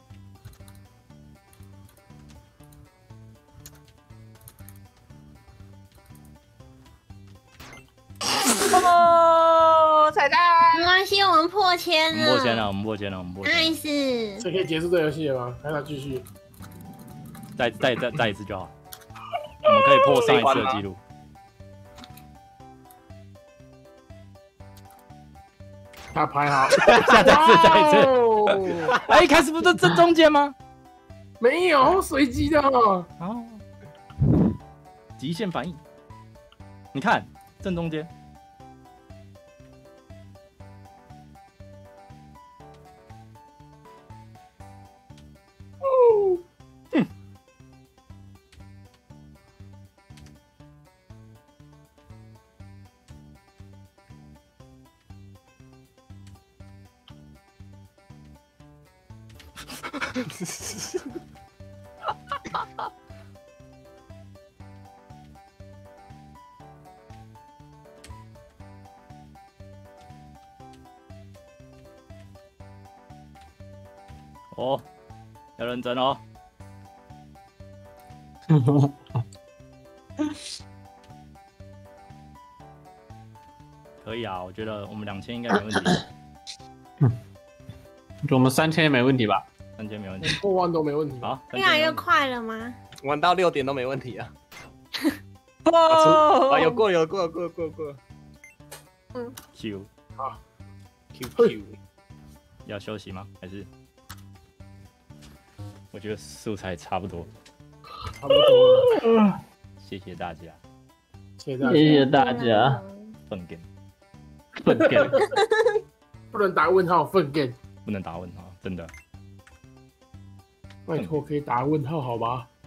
Speaker 3: 哦，彩蛋！
Speaker 4: 没关系，我们破千了。
Speaker 2: 我们破千了。
Speaker 4: nice。
Speaker 1: 这可以结束这游戏了吗？还是要继续？
Speaker 2: 再一次就好。我们可以破上一次的记录。
Speaker 1: 他排好，
Speaker 2: 再一次。哎，一开始不是正中间吗？
Speaker 1: 没有，随机的。
Speaker 2: 哦，极限反应。你看正中间。哦，要认真哦。可以啊，我觉得我们2000应该没问题。
Speaker 3: 我们3000也没问题吧
Speaker 2: ？3000没问题，
Speaker 1: 破万都没问题。
Speaker 2: 好，
Speaker 4: 越来越快了吗？
Speaker 6: 玩到6点都没问题啊！
Speaker 3: 哦，
Speaker 6: 有过。
Speaker 2: Q
Speaker 6: 好 ，QQ
Speaker 2: 要休息吗？还是？我觉得素材差不多。
Speaker 1: 差不多了。
Speaker 2: 谢谢大家。
Speaker 3: 谢谢大家。
Speaker 2: 粪 game。
Speaker 1: 不能打问号，粪 game。
Speaker 2: 不能打问号，真的。
Speaker 1: 拜托，可以打问号好吗？